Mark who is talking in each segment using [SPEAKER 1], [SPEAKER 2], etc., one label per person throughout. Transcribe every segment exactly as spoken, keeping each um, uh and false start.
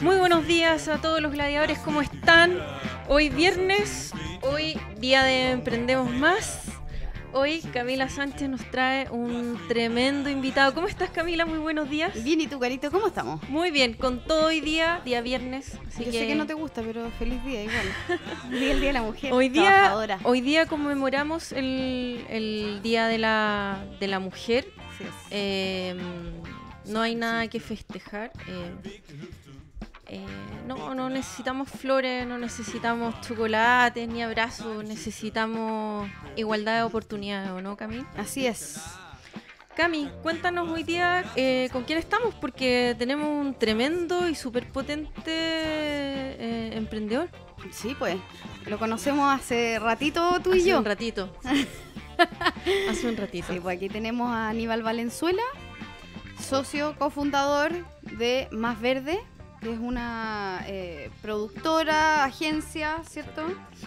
[SPEAKER 1] Muy buenos días a todos los gladiadores, ¿cómo están? Hoy viernes, hoy día de Emprendemos Más. Hoy Camila Sánchez nos trae un tremendo invitado. ¿Cómo estás, Camila? Muy buenos días.
[SPEAKER 2] Bien, ¿y tú, Carito? ¿Cómo estamos?
[SPEAKER 1] Muy bien, con todo hoy día, día viernes. Así
[SPEAKER 2] Yo
[SPEAKER 1] que...
[SPEAKER 2] sé que no te gusta, pero feliz día igual. Hoy día el Día de la Mujer
[SPEAKER 1] Hoy día,
[SPEAKER 2] Trabajadora.
[SPEAKER 1] hoy día conmemoramos el, el Día de la, de la Mujer.
[SPEAKER 2] Así es.
[SPEAKER 1] Eh, no hay nada que festejar. Eh, eh, no, no necesitamos flores, no necesitamos chocolates ni abrazos, necesitamos igualdad de oportunidades, ¿o no, Cami?
[SPEAKER 2] Así es.
[SPEAKER 1] Cami, cuéntanos hoy día eh, con quién estamos, porque tenemos un tremendo y súper potente eh, emprendedor.
[SPEAKER 2] Sí, pues. Lo conocemos hace ratito tú y
[SPEAKER 1] Hace
[SPEAKER 2] yo.
[SPEAKER 1] un ratito. Hace un ratito.
[SPEAKER 2] Sí, pues aquí tenemos a Aníbal Valenzuela, socio cofundador de Más Verde, que es una eh, productora, agencia, ¿cierto?
[SPEAKER 3] Sí.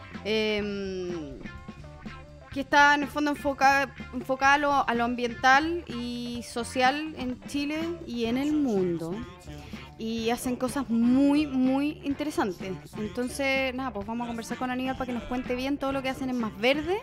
[SPEAKER 2] Eh, que está en el fondo enfocada, enfocada a, lo, a lo ambiental y social en Chile y en el mundo. Y hacen cosas muy, muy interesantes. Entonces, nada, pues vamos a conversar con Aníbal para que nos cuente bien todo lo que hacen en Más Verde.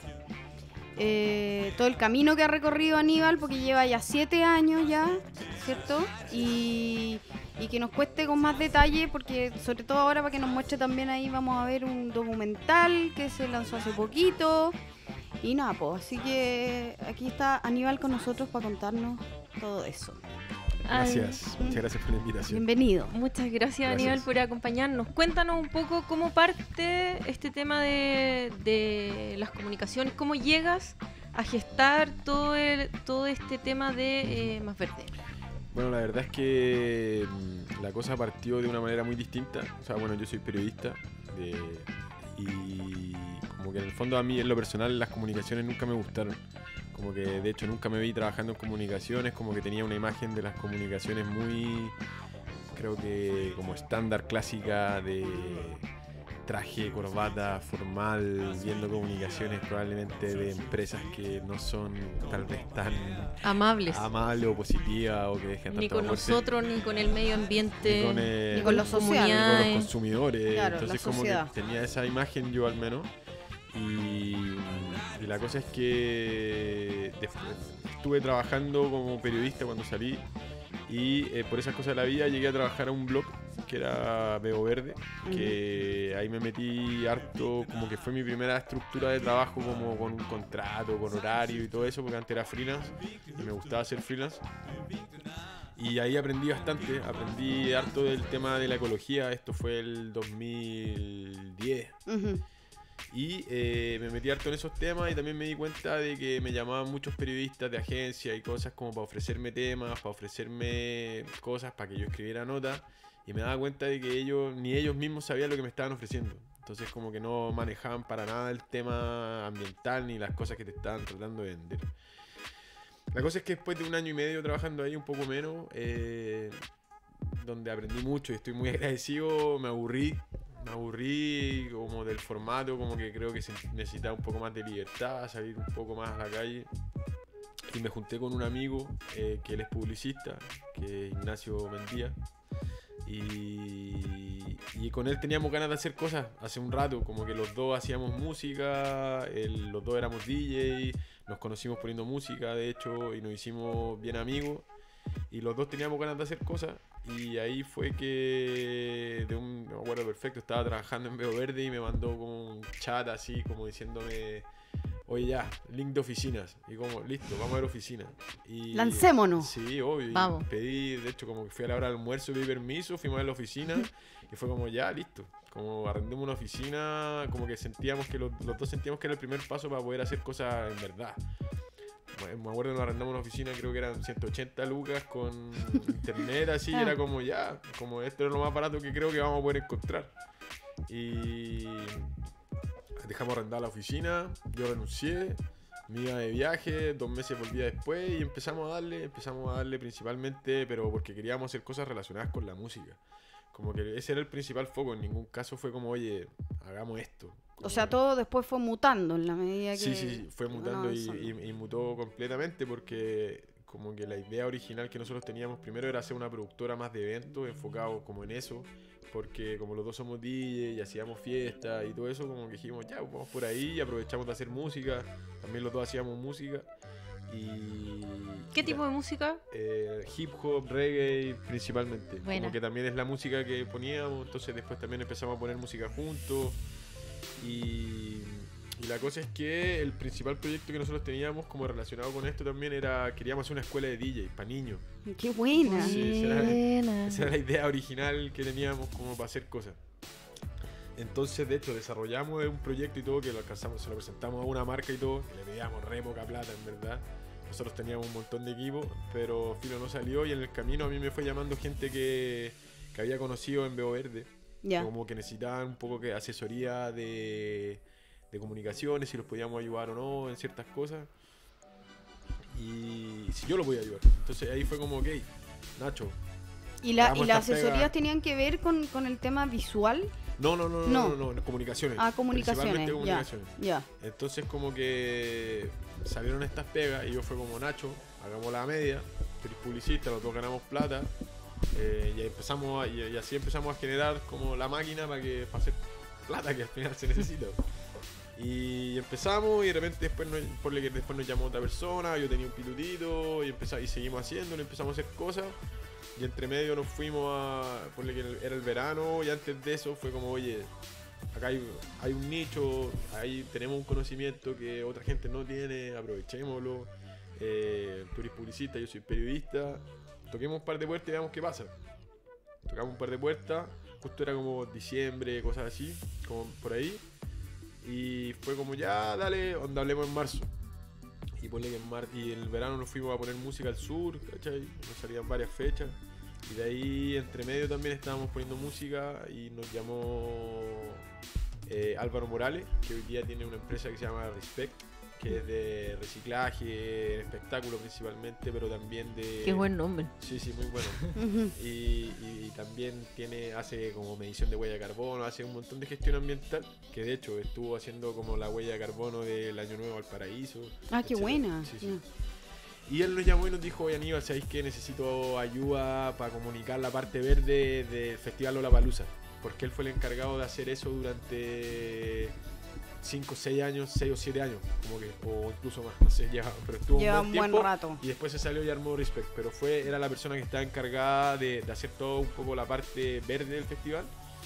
[SPEAKER 2] Eh, todo el camino que ha recorrido Aníbal, porque lleva ya siete años ya, ¿cierto? Y, y que nos cueste con más detalle, porque sobre todo ahora para que nos muestre también ahí, vamos a ver un documental que se lanzó hace poquito. Y nada, pues, así que aquí está Aníbal con nosotros para contarnos todo eso.
[SPEAKER 3] Gracias,
[SPEAKER 2] Ay.
[SPEAKER 3] muchas gracias por la invitación.
[SPEAKER 2] Bienvenido.
[SPEAKER 1] Muchas gracias,
[SPEAKER 3] Gracias.
[SPEAKER 1] Aníbal, por acompañarnos. Cuéntanos un poco cómo parte este tema de, de las comunicaciones, cómo llegas a gestar todo, el, todo este tema de eh, Más Verde.
[SPEAKER 3] Bueno, la verdad es que mm, la cosa partió de una manera muy distinta. O sea, bueno, yo soy periodista de, y como que en el fondo a mí en lo personal las comunicaciones nunca me gustaron. Como que de hecho nunca me vi trabajando en comunicaciones, como que tenía una imagen de las comunicaciones muy, creo que como estándar clásica de traje, corbata, formal, viendo comunicaciones probablemente de empresas que no son tal vez tan
[SPEAKER 1] Amables.
[SPEAKER 3] amables o positivas o que dejen
[SPEAKER 1] Ni
[SPEAKER 3] tanto
[SPEAKER 1] con
[SPEAKER 3] aporte,
[SPEAKER 1] nosotros, ni con el medio ambiente.
[SPEAKER 3] ni con, el-
[SPEAKER 2] Ni con los
[SPEAKER 3] ni
[SPEAKER 2] sociales.
[SPEAKER 3] con los
[SPEAKER 1] comunidades.
[SPEAKER 3] consumidores.
[SPEAKER 2] Claro,
[SPEAKER 3] Entonces
[SPEAKER 2] la
[SPEAKER 3] como que
[SPEAKER 2] sociedad.
[SPEAKER 3] tenía esa imagen yo al menos. Y, y la cosa es que después estuve trabajando como periodista cuando salí y eh, por esas cosas de la vida llegué a trabajar a un blog que era Veo Verde, que ahí me metí harto, como que fue mi primera estructura de trabajo como con un contrato, con horario y todo eso, porque antes era freelance y me gustaba ser freelance. Y ahí aprendí bastante, aprendí harto del tema de la ecología, esto fue el dos mil diez.
[SPEAKER 2] Uh-huh.
[SPEAKER 3] Y eh, me metí harto en esos temas y también me di cuenta de que me llamaban muchos periodistas de agencia y cosas como para ofrecerme temas, para ofrecerme cosas para que yo escribiera notas. Y me daba cuenta de que ellos, ni ellos mismos sabían lo que me estaban ofreciendo. Entonces como que no manejaban para nada el tema ambiental ni las cosas que te estaban tratando de vender. La cosa es que después de un año y medio trabajando ahí, un poco menos, eh, donde aprendí mucho y estoy muy agradecido, me aburrí. Me aburrí como del formato, como que creo que se necesitaba un poco más de libertad, salir un poco más a la calle. Y me junté con un amigo eh, que él es publicista, que es Ignacio Mendía. Y, y con él teníamos ganas de hacer cosas hace un rato, como que los dos hacíamos música, él, los dos éramos D J, nos conocimos poniendo música de hecho y nos hicimos bien amigos. Y los dos teníamos ganas de hacer cosas. Y ahí fue que, de un, no me acuerdo perfecto, estaba trabajando en Veo Verde y me mandó como un chat así, como diciéndome, oye ya, link de oficinas. Y como, listo, vamos a ver oficinas. Y,
[SPEAKER 2] Lancémonos.
[SPEAKER 3] Sí, obvio. Y
[SPEAKER 1] Vamos.
[SPEAKER 3] pedí, de hecho, como que fui a la hora del almuerzo, pedí permiso, fuimos a ver la oficina. Y fue como, ya, listo. Como arrendemos una oficina, como que sentíamos que los, los dos sentíamos que era el primer paso para poder hacer cosas en verdad. Me acuerdo que nos arrendamos una oficina, creo que eran ciento ochenta lucas con internet así, y era como ya, como esto es lo más barato que creo que vamos a poder encontrar. Y dejamos arrendar la oficina, yo renuncié, me iba de viaje, dos meses volvía después y empezamos a darle, empezamos a darle principalmente, pero porque queríamos hacer cosas relacionadas con la música. Como que ese era el principal foco, en ningún caso fue como, oye, hagamos esto. Como
[SPEAKER 2] O sea,
[SPEAKER 3] que-
[SPEAKER 2] todo después fue mutando en la medida que...
[SPEAKER 3] Sí, sí, sí, fue mutando y,
[SPEAKER 2] avanzando.
[SPEAKER 3] y- y mutó completamente porque como que la idea original que nosotros teníamos primero era hacer una productora más de eventos, enfocado como en eso, porque como los dos somos D J y hacíamos fiestas y todo eso, como que dijimos, ya, pues vamos por ahí y aprovechamos de hacer música, también los dos hacíamos música. Y
[SPEAKER 1] ¿Qué tipo de música?
[SPEAKER 3] Eh, hip hop, reggae principalmente.
[SPEAKER 1] Buena.
[SPEAKER 3] Como que también es la música que poníamos, entonces después también empezamos a poner música juntos. Y, y la cosa es que el principal proyecto que nosotros teníamos como relacionado con esto también era, queríamos hacer una escuela de D J para niños.
[SPEAKER 2] ¡Qué buena!
[SPEAKER 3] Sí, esa era,
[SPEAKER 1] Buena.
[SPEAKER 3] esa era la idea original que teníamos como para hacer cosas. Entonces, de hecho, desarrollamos un proyecto y todo que lo alcanzamos, se lo presentamos a una marca y todo, que le pedíamos re poca plata, en verdad. Nosotros teníamos un montón de equipo, pero filo no salió y en el camino a mí me fue llamando gente que, que había conocido en Veo Verde.
[SPEAKER 2] Ya.
[SPEAKER 3] Como que necesitaban un poco de asesoría de, de comunicaciones, si los podíamos ayudar o no en ciertas cosas. Y si yo lo podía ayudar. Entonces ahí fue como, ok, Nacho.
[SPEAKER 2] ¿Y, la,
[SPEAKER 3] hagamos
[SPEAKER 2] ¿y las
[SPEAKER 3] estas
[SPEAKER 2] asesorías
[SPEAKER 3] pegas.
[SPEAKER 2] tenían que ver con, con el tema visual?
[SPEAKER 3] No, no, no, no,
[SPEAKER 2] No.
[SPEAKER 3] no, no, no, comunicaciones.
[SPEAKER 2] Ah, comunicaciones.
[SPEAKER 3] Principalmente
[SPEAKER 2] Ya.
[SPEAKER 3] comunicaciones.
[SPEAKER 2] Ya.
[SPEAKER 3] Entonces como que salieron estas pegas y yo fue como, Nacho, hagamos la media, tú eres publicista, los dos ganamos plata, eh, y, ahí empezamos a- y, y así empezamos a generar como la máquina para que para hacer plata que al final se necesita. Y empezamos y de repente después nos, ponle que después nos llamó otra persona, yo tenía un pitutito y empezamos, y seguimos haciéndolo, empezamos a hacer cosas. Y entre medio nos fuimos a, ponle que era el verano y antes de eso fue como, oye, acá hay, hay un nicho, ahí tenemos un conocimiento que otra gente no tiene, aprovechémoslo. Eh, tú eres publicista, yo soy periodista, toquemos un par de puertas y veamos qué pasa. Tocamos un par de puertas, justo era como diciembre, cosas así, como por ahí. Y fue como, ya, dale, onda, hablemos en marzo. Y ponle que en mar y en el verano nos fuimos a poner música al sur, ¿cachai? Nos salían varias fechas. Y de ahí, entre medio, también estábamos poniendo música y nos llamó eh, Álvaro Morales, que hoy día tiene una empresa que se llama Respect, que es de reciclaje, en espectáculo principalmente, pero también de...
[SPEAKER 1] Qué buen nombre.
[SPEAKER 3] Sí, sí, muy bueno.
[SPEAKER 2] Ujú.
[SPEAKER 3] Y, y también tiene, hace como medición de huella de carbono, hace un montón de gestión ambiental, que de hecho estuvo haciendo como la huella de carbono del Año Nuevo al Paraíso.
[SPEAKER 2] Ah, qué
[SPEAKER 3] etcétera.
[SPEAKER 2] buena.
[SPEAKER 3] Sí, sí.
[SPEAKER 2] Ya.
[SPEAKER 3] Y él nos llamó y nos dijo, oye Aníbal, ¿sabéis que necesito ayuda para comunicar la parte verde del Festival Lollapalooza? Porque él fue el encargado de hacer eso durante cinco, seis años, seis o siete años, como que, o incluso más, no sé, ya, pero estuvo
[SPEAKER 2] Lleva
[SPEAKER 3] un
[SPEAKER 2] un
[SPEAKER 3] buen
[SPEAKER 2] buen
[SPEAKER 3] tiempo.
[SPEAKER 2] rato.
[SPEAKER 3] Y después se salió y armó Respect, pero fue, era la persona que estaba encargada de, de hacer todo un poco la parte verde del festival.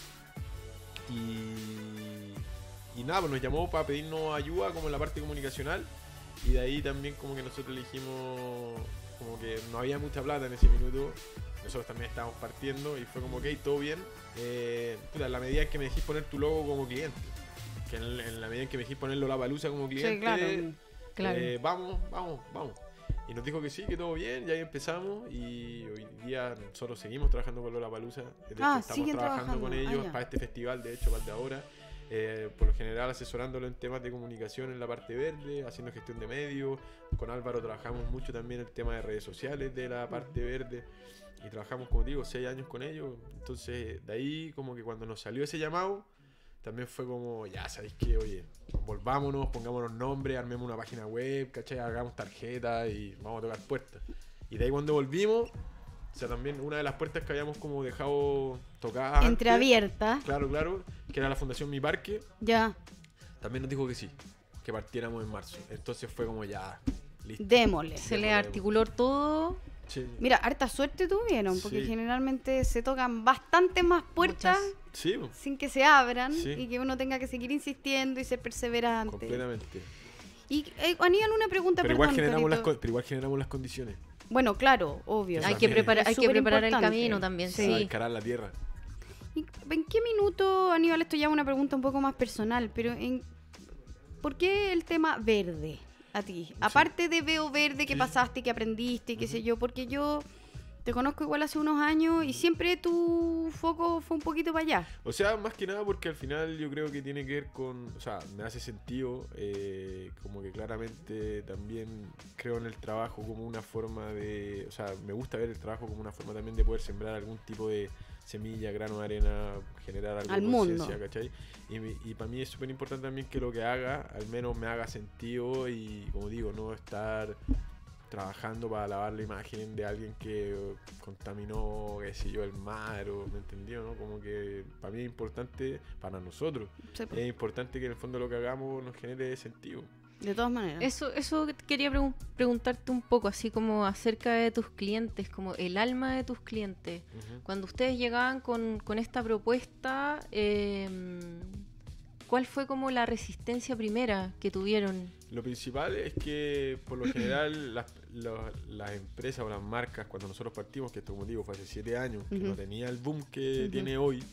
[SPEAKER 3] Y, y nada, pues nos llamó para pedirnos ayuda como en la parte comunicacional. Y de ahí también como que nosotros le dijimos, como que no había mucha plata en ese minuto. Nosotros también estábamos partiendo y fue como, ok, todo bien. Eh, puta, en la medida en que me dejís poner tu logo como cliente. Que en, en la medida en que me dejís ponerlo la palusa como cliente.
[SPEAKER 2] Sí, claro.
[SPEAKER 1] Claro.
[SPEAKER 3] Eh, vamos, vamos, vamos. Y nos dijo que sí, que todo bien, y ahí empezamos. Y hoy día nosotros seguimos trabajando con Lollapalooza. De hecho,
[SPEAKER 2] Ah,
[SPEAKER 3] estamos
[SPEAKER 2] siguen
[SPEAKER 3] trabajando con
[SPEAKER 2] trabajando. Ah,
[SPEAKER 3] ellos
[SPEAKER 2] ya.
[SPEAKER 3] para este festival, de hecho, para el de ahora. Eh, por lo general asesorándolo en temas de comunicación en la parte verde, haciendo gestión de medios. Con Álvaro trabajamos mucho también el tema de redes sociales de la parte verde. Y trabajamos, como digo, seis años con ellos. Entonces, de ahí como que cuando nos salió ese llamado, también fue como, ya, ¿sabéis qué? Oye, volvámonos, pongámonos nombres, armemos una página web, ¿cachai? Hagamos tarjetas y vamos a tocar puertas. Y de ahí cuando volvimos, o sea, también una de las puertas que habíamos como dejado tocadas antes,
[SPEAKER 2] Entreabierta.
[SPEAKER 3] claro, claro, que era la Fundación Mi Parque,
[SPEAKER 2] Ya.
[SPEAKER 3] también nos dijo que sí, que partiéramos en marzo. Entonces fue como, ya, listo.
[SPEAKER 2] Démosle.
[SPEAKER 1] Se le articuló todo.
[SPEAKER 3] Sí,
[SPEAKER 2] Mira, harta suerte tuvieron, porque
[SPEAKER 3] Sí.
[SPEAKER 2] generalmente se tocan bastante más puertas
[SPEAKER 1] Muchas.
[SPEAKER 3] sí, po,
[SPEAKER 2] sin que se abran
[SPEAKER 3] Sí.
[SPEAKER 2] y que uno tenga que seguir insistiendo y ser perseverante.
[SPEAKER 3] completamente.
[SPEAKER 2] Y eh, Aníbal, una pregunta,
[SPEAKER 3] Pero igual,
[SPEAKER 2] perdón,
[SPEAKER 3] generamos las,
[SPEAKER 2] Carito.
[SPEAKER 3] co- pero igual generamos las condiciones.
[SPEAKER 2] Bueno, claro, obvio.
[SPEAKER 3] Eso
[SPEAKER 1] Hay que,
[SPEAKER 3] también.
[SPEAKER 1] preparar,
[SPEAKER 2] Es
[SPEAKER 1] hay que
[SPEAKER 2] súper
[SPEAKER 1] preparar el
[SPEAKER 2] importante.
[SPEAKER 1] camino también,
[SPEAKER 2] Sí.
[SPEAKER 3] Para
[SPEAKER 1] sí.
[SPEAKER 3] encarar la tierra.
[SPEAKER 2] ¿Y ¿En qué minuto, Aníbal, esto ya es una pregunta un poco más personal, pero en ¿por qué el tema verde a ti? Aparte de Veo Verde, que
[SPEAKER 3] Sí.
[SPEAKER 2] pasaste, que aprendiste, qué
[SPEAKER 3] Ujú.
[SPEAKER 2] sé yo, porque yo te conozco igual hace unos años y siempre tu foco fue un poquito para allá.
[SPEAKER 3] O sea, más que nada porque al final yo creo que tiene que ver con, o sea, me hace sentido, eh, como que claramente también creo en el trabajo como una forma de, o sea, me gusta ver el trabajo como una forma también de poder sembrar algún tipo de semilla, grano de arena, generar algo
[SPEAKER 2] Al
[SPEAKER 3] de
[SPEAKER 2] mundo.
[SPEAKER 3] conciencia, ¿cachai? Y, mi- y para mí es súper importante también que lo que haga, al menos me haga sentido y, como digo, no estar trabajando para lavar la imagen de alguien que uh, contaminó, qué sé yo, el mar, o, ¿me entendió? ¿No? Como que para mí es importante, para nosotros,
[SPEAKER 2] Sí, pues.
[SPEAKER 3] es importante que en el fondo lo que hagamos nos genere sentido.
[SPEAKER 2] De todas maneras.
[SPEAKER 1] Eso, eso quería pregun- preguntarte un poco, así como acerca de tus clientes, como el alma de tus clientes.
[SPEAKER 3] Uh-huh.
[SPEAKER 1] Cuando ustedes llegaban con, con esta propuesta, eh, ¿cuál fue como la resistencia primera que tuvieron?
[SPEAKER 3] Lo principal es que por lo general las, los- las empresas o las marcas, cuando nosotros partimos, que esto como digo fue hace siete años, que
[SPEAKER 2] Ujú.
[SPEAKER 3] no tenía el boom que
[SPEAKER 2] Ujú.
[SPEAKER 3] tiene hoy,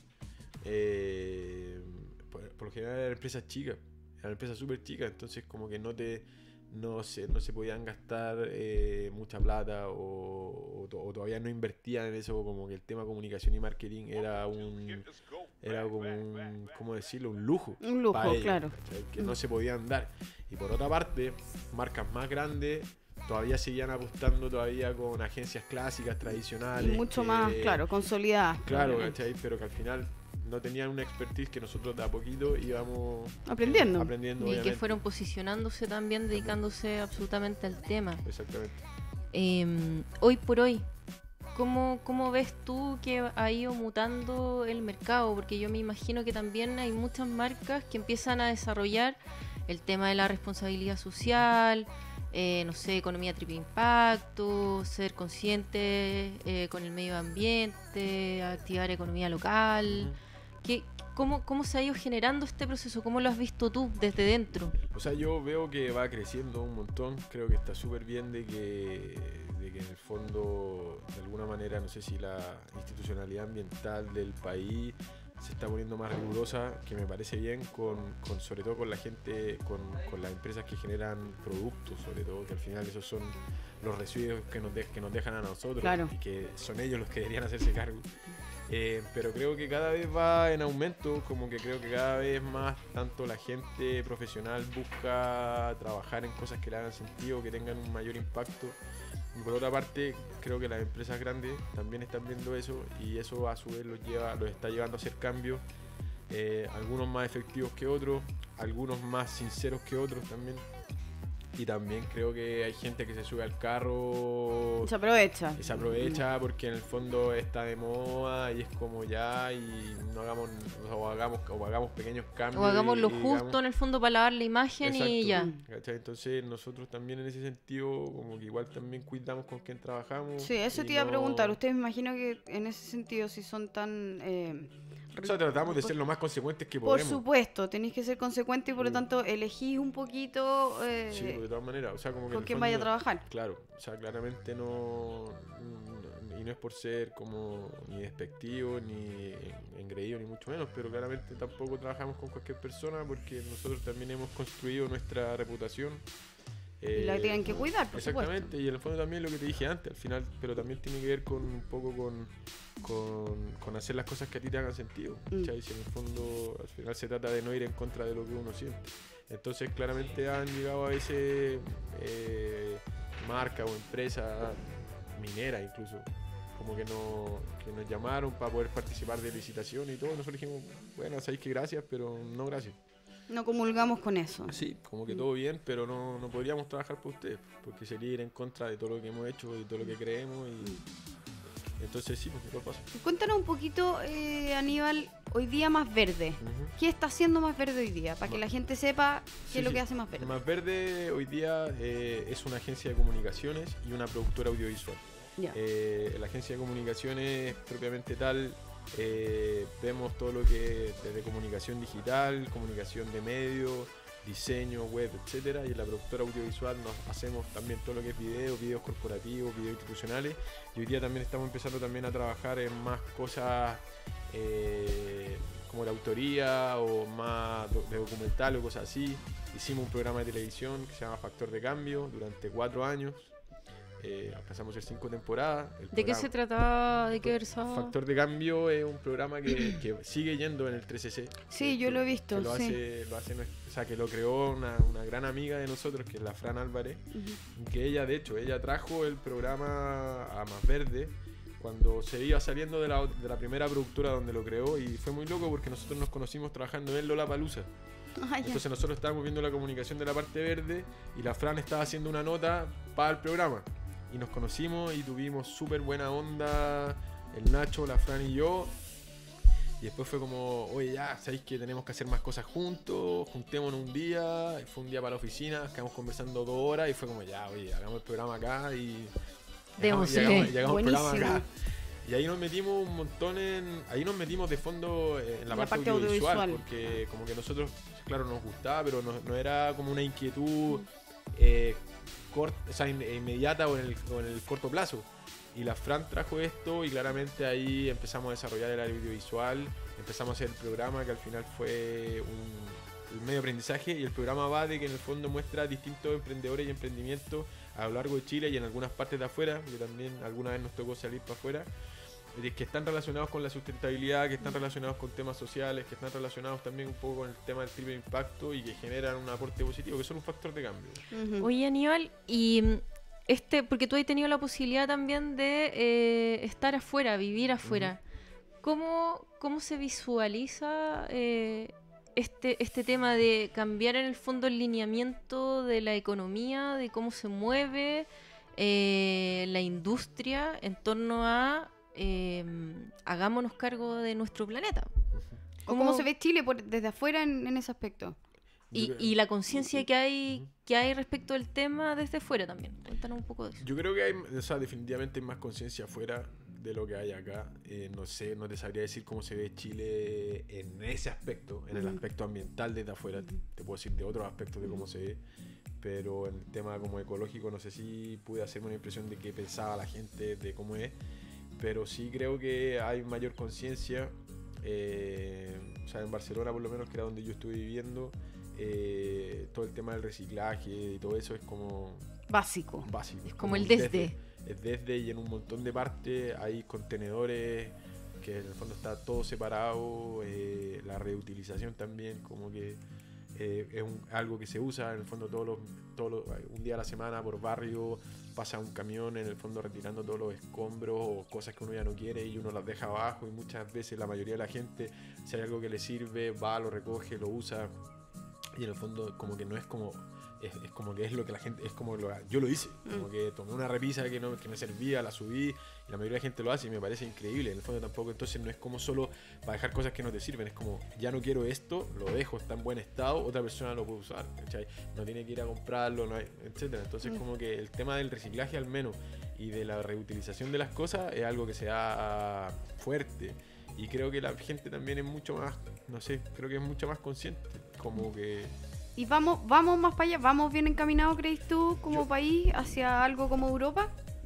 [SPEAKER 3] eh, por, por lo general eran empresas chicas, eran empresas súper chicas, entonces como que no te no se, no se podían gastar eh, mucha plata o, o, to- o todavía no invertían en eso, como que el tema comunicación y marketing era un era como un, ¿cómo decirlo? Un lujo.
[SPEAKER 2] Un lujo,
[SPEAKER 3] pa' ellos,
[SPEAKER 2] claro.
[SPEAKER 3] ¿cachai? Que no se podían dar. Y por otra parte, marcas más grandes todavía seguían apostando todavía con agencias clásicas,
[SPEAKER 2] Y
[SPEAKER 3] tradicionales.
[SPEAKER 2] mucho
[SPEAKER 3] que-
[SPEAKER 2] más, claro, consolidadas.
[SPEAKER 3] Claro,
[SPEAKER 2] probablemente.
[SPEAKER 3] ¿cachai? Pero que al final no tenían una expertise que nosotros de a poquito íbamos
[SPEAKER 2] Aprendiendo.
[SPEAKER 3] aprendiendo.
[SPEAKER 1] Y que
[SPEAKER 3] obviamente.
[SPEAKER 1] fueron posicionándose también, dedicándose absolutamente al tema.
[SPEAKER 3] Exactamente.
[SPEAKER 1] Eh, hoy por hoy, ¿cómo, ¿cómo ves tú que ha ido mutando el mercado? Porque yo me imagino que también hay muchas marcas que empiezan a desarrollar el tema de la responsabilidad social, eh, no sé, economía triple impacto, ser consciente eh, con el medio ambiente, activar economía local.
[SPEAKER 3] Ujú.
[SPEAKER 1] ¿Qué, cómo, ¿Cómo se ha ido generando este proceso? ¿Cómo lo has visto tú desde dentro?
[SPEAKER 3] O sea, yo veo que va creciendo un montón. Creo que está súper bien de que, de que en el fondo, de alguna manera, no sé si la institucionalidad ambiental del país se está poniendo más rigurosa, que me parece bien, con, con sobre todo con la gente, con, con las empresas que generan productos, sobre todo, que al final esos son los residuos que nos, de- que nos dejan a nosotros,
[SPEAKER 2] Claro.
[SPEAKER 3] y que son ellos los que deberían hacerse cargo. Eh, pero creo que cada vez va en aumento, como que creo que cada vez más tanto la gente profesional busca trabajar en cosas que le hagan sentido, que tengan un mayor impacto. Y por otra parte, creo que las empresas grandes también están viendo eso y eso a su vez los lleva, los está llevando a hacer cambios, eh, algunos más efectivos que otros, algunos más sinceros que otros también. Y también creo que hay gente que se sube al carro
[SPEAKER 2] Se aprovecha.
[SPEAKER 3] y se aprovecha porque en el fondo está de moda y es como ya, y no hagamos o hagamos o hagamos pequeños cambios
[SPEAKER 1] O hagamos
[SPEAKER 3] y-
[SPEAKER 1] lo
[SPEAKER 3] y
[SPEAKER 1] justo
[SPEAKER 3] digamos-
[SPEAKER 1] en el fondo para lavar la imagen y ya.
[SPEAKER 3] Exacto, ¿cachai? Entonces nosotros también en ese sentido como que igual también cuidamos con quién trabajamos.
[SPEAKER 2] Sí, eso
[SPEAKER 3] y
[SPEAKER 2] te iba a
[SPEAKER 3] no-
[SPEAKER 2] preguntar. Ustedes me imagino que en ese sentido, si son tan... eh,
[SPEAKER 3] O sea, tratamos de ser lo más consecuentes que
[SPEAKER 2] Por
[SPEAKER 3] podemos.
[SPEAKER 2] supuesto, tenéis que ser consecuente y por lo
[SPEAKER 3] Mm.
[SPEAKER 2] tanto elegís un poquito eh,
[SPEAKER 3] Sí, pues, de todas maneras, o sea, como que en
[SPEAKER 2] con
[SPEAKER 3] el
[SPEAKER 2] quién vaya a
[SPEAKER 3] fondo-
[SPEAKER 2] trabajar.
[SPEAKER 3] Claro, o sea, claramente no, no- y no es por ser como ni despectivo, ni engreído, ni mucho menos, pero claramente tampoco trabajamos con cualquier persona porque nosotros también hemos construido nuestra reputación.
[SPEAKER 2] Y la
[SPEAKER 3] eh,
[SPEAKER 2] tienen que cuidar, por
[SPEAKER 3] Exactamente,
[SPEAKER 2] supuesto.
[SPEAKER 3] y en el fondo también lo que te dije antes, al final, pero también tiene que ver con un poco con, con, con hacer las cosas que a ti te hagan sentido.
[SPEAKER 2] Mm.
[SPEAKER 3] ¿Cachai? Si en el fondo al final se trata de no ir en contra de lo que uno siente. Entonces claramente han llegado a veces eh, marca o empresa minera incluso, como que, no, que nos llamaron para poder participar de licitación y todo. Nosotros dijimos, bueno, sabéis que gracias, pero no gracias.
[SPEAKER 2] No comulgamos con eso.
[SPEAKER 3] Sí, como que todo bien, pero no, no podríamos trabajar por ustedes, porque sería ir en contra de todo lo que hemos hecho y todo lo que creemos. Y entonces sí, pues, ¿qué pasa?
[SPEAKER 2] Cuéntanos un poquito, eh, Aníbal, hoy día Más Verde.
[SPEAKER 3] Ujú.
[SPEAKER 2] ¿Qué está haciendo Más Verde hoy día? Para que
[SPEAKER 3] Ma-
[SPEAKER 2] la gente sepa qué
[SPEAKER 3] Sí,
[SPEAKER 2] es lo
[SPEAKER 3] sí.
[SPEAKER 2] que hace Más Verde.
[SPEAKER 3] Más Verde hoy día eh, es una agencia de comunicaciones y una productora audiovisual.
[SPEAKER 2] Ya.
[SPEAKER 3] Eh, la agencia de comunicaciones propiamente tal, eh, vemos todo lo que es desde comunicación digital, comunicación de medios, diseño, web, etcétera, y en la productora audiovisual nos hacemos también todo lo que es video, videos corporativos, videos institucionales, y hoy día también estamos empezando también a trabajar en más cosas eh, como la autoría o más do- de documental o cosas así. Hicimos un programa de televisión que se llama Factor de Cambio durante cuatro años. Eh, alcanzamos a hacer cinco temporadas. El
[SPEAKER 1] ¿De qué
[SPEAKER 3] programa-
[SPEAKER 1] se trataba? ¿De qué versaba?
[SPEAKER 3] Factor de Cambio es un programa que, que sigue yendo en el tres C C.
[SPEAKER 2] Sí,
[SPEAKER 3] Que-
[SPEAKER 2] yo lo he
[SPEAKER 3] que
[SPEAKER 2] visto,
[SPEAKER 3] lo
[SPEAKER 2] sí.
[SPEAKER 3] hace, lo hace, nues- o sea, que lo creó una, una gran amiga de nosotros, que es la Fran Álvarez.
[SPEAKER 2] Ujú.
[SPEAKER 3] Que ella, de hecho, ella trajo el programa a Más Verde cuando se iba saliendo de la, de la primera productora donde lo creó, y fue muy loco porque nosotros nos conocimos trabajando en Lollapalooza.
[SPEAKER 2] Ah, ya.
[SPEAKER 3] Entonces nosotros estábamos viendo la comunicación de la parte verde y la Fran estaba haciendo una nota para el programa. Y nos conocimos y tuvimos súper buena onda, el Nacho, la Fran y yo. Y después fue como, oye, ya, ¿sabéis que tenemos que hacer más cosas juntos? Juntémonos un día. Y fue un día para la oficina, quedamos conversando dos horas y fue como, ya, oye, hagamos el programa acá y...
[SPEAKER 1] Démosle.
[SPEAKER 3] Y hagamos, y hagamos el programa
[SPEAKER 2] Buenísimo.
[SPEAKER 3] acá. Y ahí nos metimos un montón en... Ahí nos metimos de fondo en la,
[SPEAKER 2] La
[SPEAKER 3] parte,
[SPEAKER 2] parte
[SPEAKER 3] audiovisual,
[SPEAKER 2] audiovisual.
[SPEAKER 3] porque como que nosotros, claro, nos gustaba, pero no, no era como una inquietud eh, cort, o sea, in- inmediata o en, el, o en el corto plazo. Y la Fran trajo esto y claramente ahí empezamos a desarrollar el audiovisual, empezamos a hacer el programa que al final fue un, un medio de aprendizaje, y el programa va de que en el fondo muestra distintos emprendedores y emprendimientos a lo largo de Chile y en algunas partes de afuera, porque también alguna vez nos tocó salir para afuera, eh, que están relacionados con la sustentabilidad, que están relacionados con temas sociales, que están relacionados también un poco con el tema del triple impacto y que generan un aporte positivo, que son un factor de cambio.
[SPEAKER 2] Ujú.
[SPEAKER 1] Oye, Aníbal, y mm, este, porque tú has tenido la posibilidad también de eh, estar afuera, vivir afuera. ¿Cómo, cómo se visualiza eh, este, este tema de cambiar en el fondo el lineamiento de la economía, de cómo se mueve eh, la industria en torno a eh, hagámonos cargo de nuestro planeta?
[SPEAKER 2] ¿O cómo se ve Chile por- desde afuera en, en ese aspecto?
[SPEAKER 1] Y,
[SPEAKER 3] Yo creo-
[SPEAKER 1] y la conciencia que hay,
[SPEAKER 3] Ujú.
[SPEAKER 1] que hay respecto del tema desde fuera también. Cuéntanos un poco de eso.
[SPEAKER 3] Yo creo que hay, o sea, definitivamente hay más conciencia afuera de lo que hay acá. Eh, no sé, no te sabría decir cómo se ve Chile en ese aspecto, en el
[SPEAKER 2] Ujú.
[SPEAKER 3] aspecto ambiental desde afuera. Te, te puedo decir de otros aspectos de cómo se ve, pero en el tema como ecológico no sé si pude hacerme una impresión de qué pensaba la gente de cómo es, pero sí creo que hay mayor conciencia. Eh, o sea, en Barcelona por lo menos, que era donde yo estuve viviendo, eh, todo el tema del reciclaje y todo eso es como
[SPEAKER 2] Básico.
[SPEAKER 3] básico.
[SPEAKER 1] Es como el
[SPEAKER 3] un
[SPEAKER 1] desde.
[SPEAKER 3] Es desde, y en un montón de partes hay contenedores que en el fondo está todo separado, eh, la reutilización también, como que eh, es un- algo que se usa en el fondo todos los, todos los- un día a la semana por barrio, pasa un camión en el fondo retirando todos los escombros o cosas que uno ya no quiere y uno las deja abajo, y muchas veces la mayoría de la gente, si hay algo que le sirve, va, lo recoge, lo usa, y en el fondo como que no es como es, es como que es lo que la gente es como lo, yo lo hice, como
[SPEAKER 2] Mm.
[SPEAKER 3] que tomé una repisa que no que me servía, la subí, y la mayoría de la gente lo hace y me parece increíble. En el fondo tampoco, entonces no es como solo para dejar cosas que no te sirven, es como ya no quiero esto, lo dejo, está en buen estado, otra persona lo puede usar, ¿cachai? No tiene que ir a comprarlo, no hay, etcétera. Entonces
[SPEAKER 2] Mm.
[SPEAKER 3] como que el tema del reciclaje al menos y de la reutilización de las cosas es algo que se da fuerte. Y creo que la gente también es mucho más, no sé, creo que es mucho más consciente. Como que...
[SPEAKER 2] ¿Y vamos, vamos más para allá? ¿Vamos bien encaminados, crees tú, como
[SPEAKER 3] Yo-
[SPEAKER 2] país, hacia algo como Europa?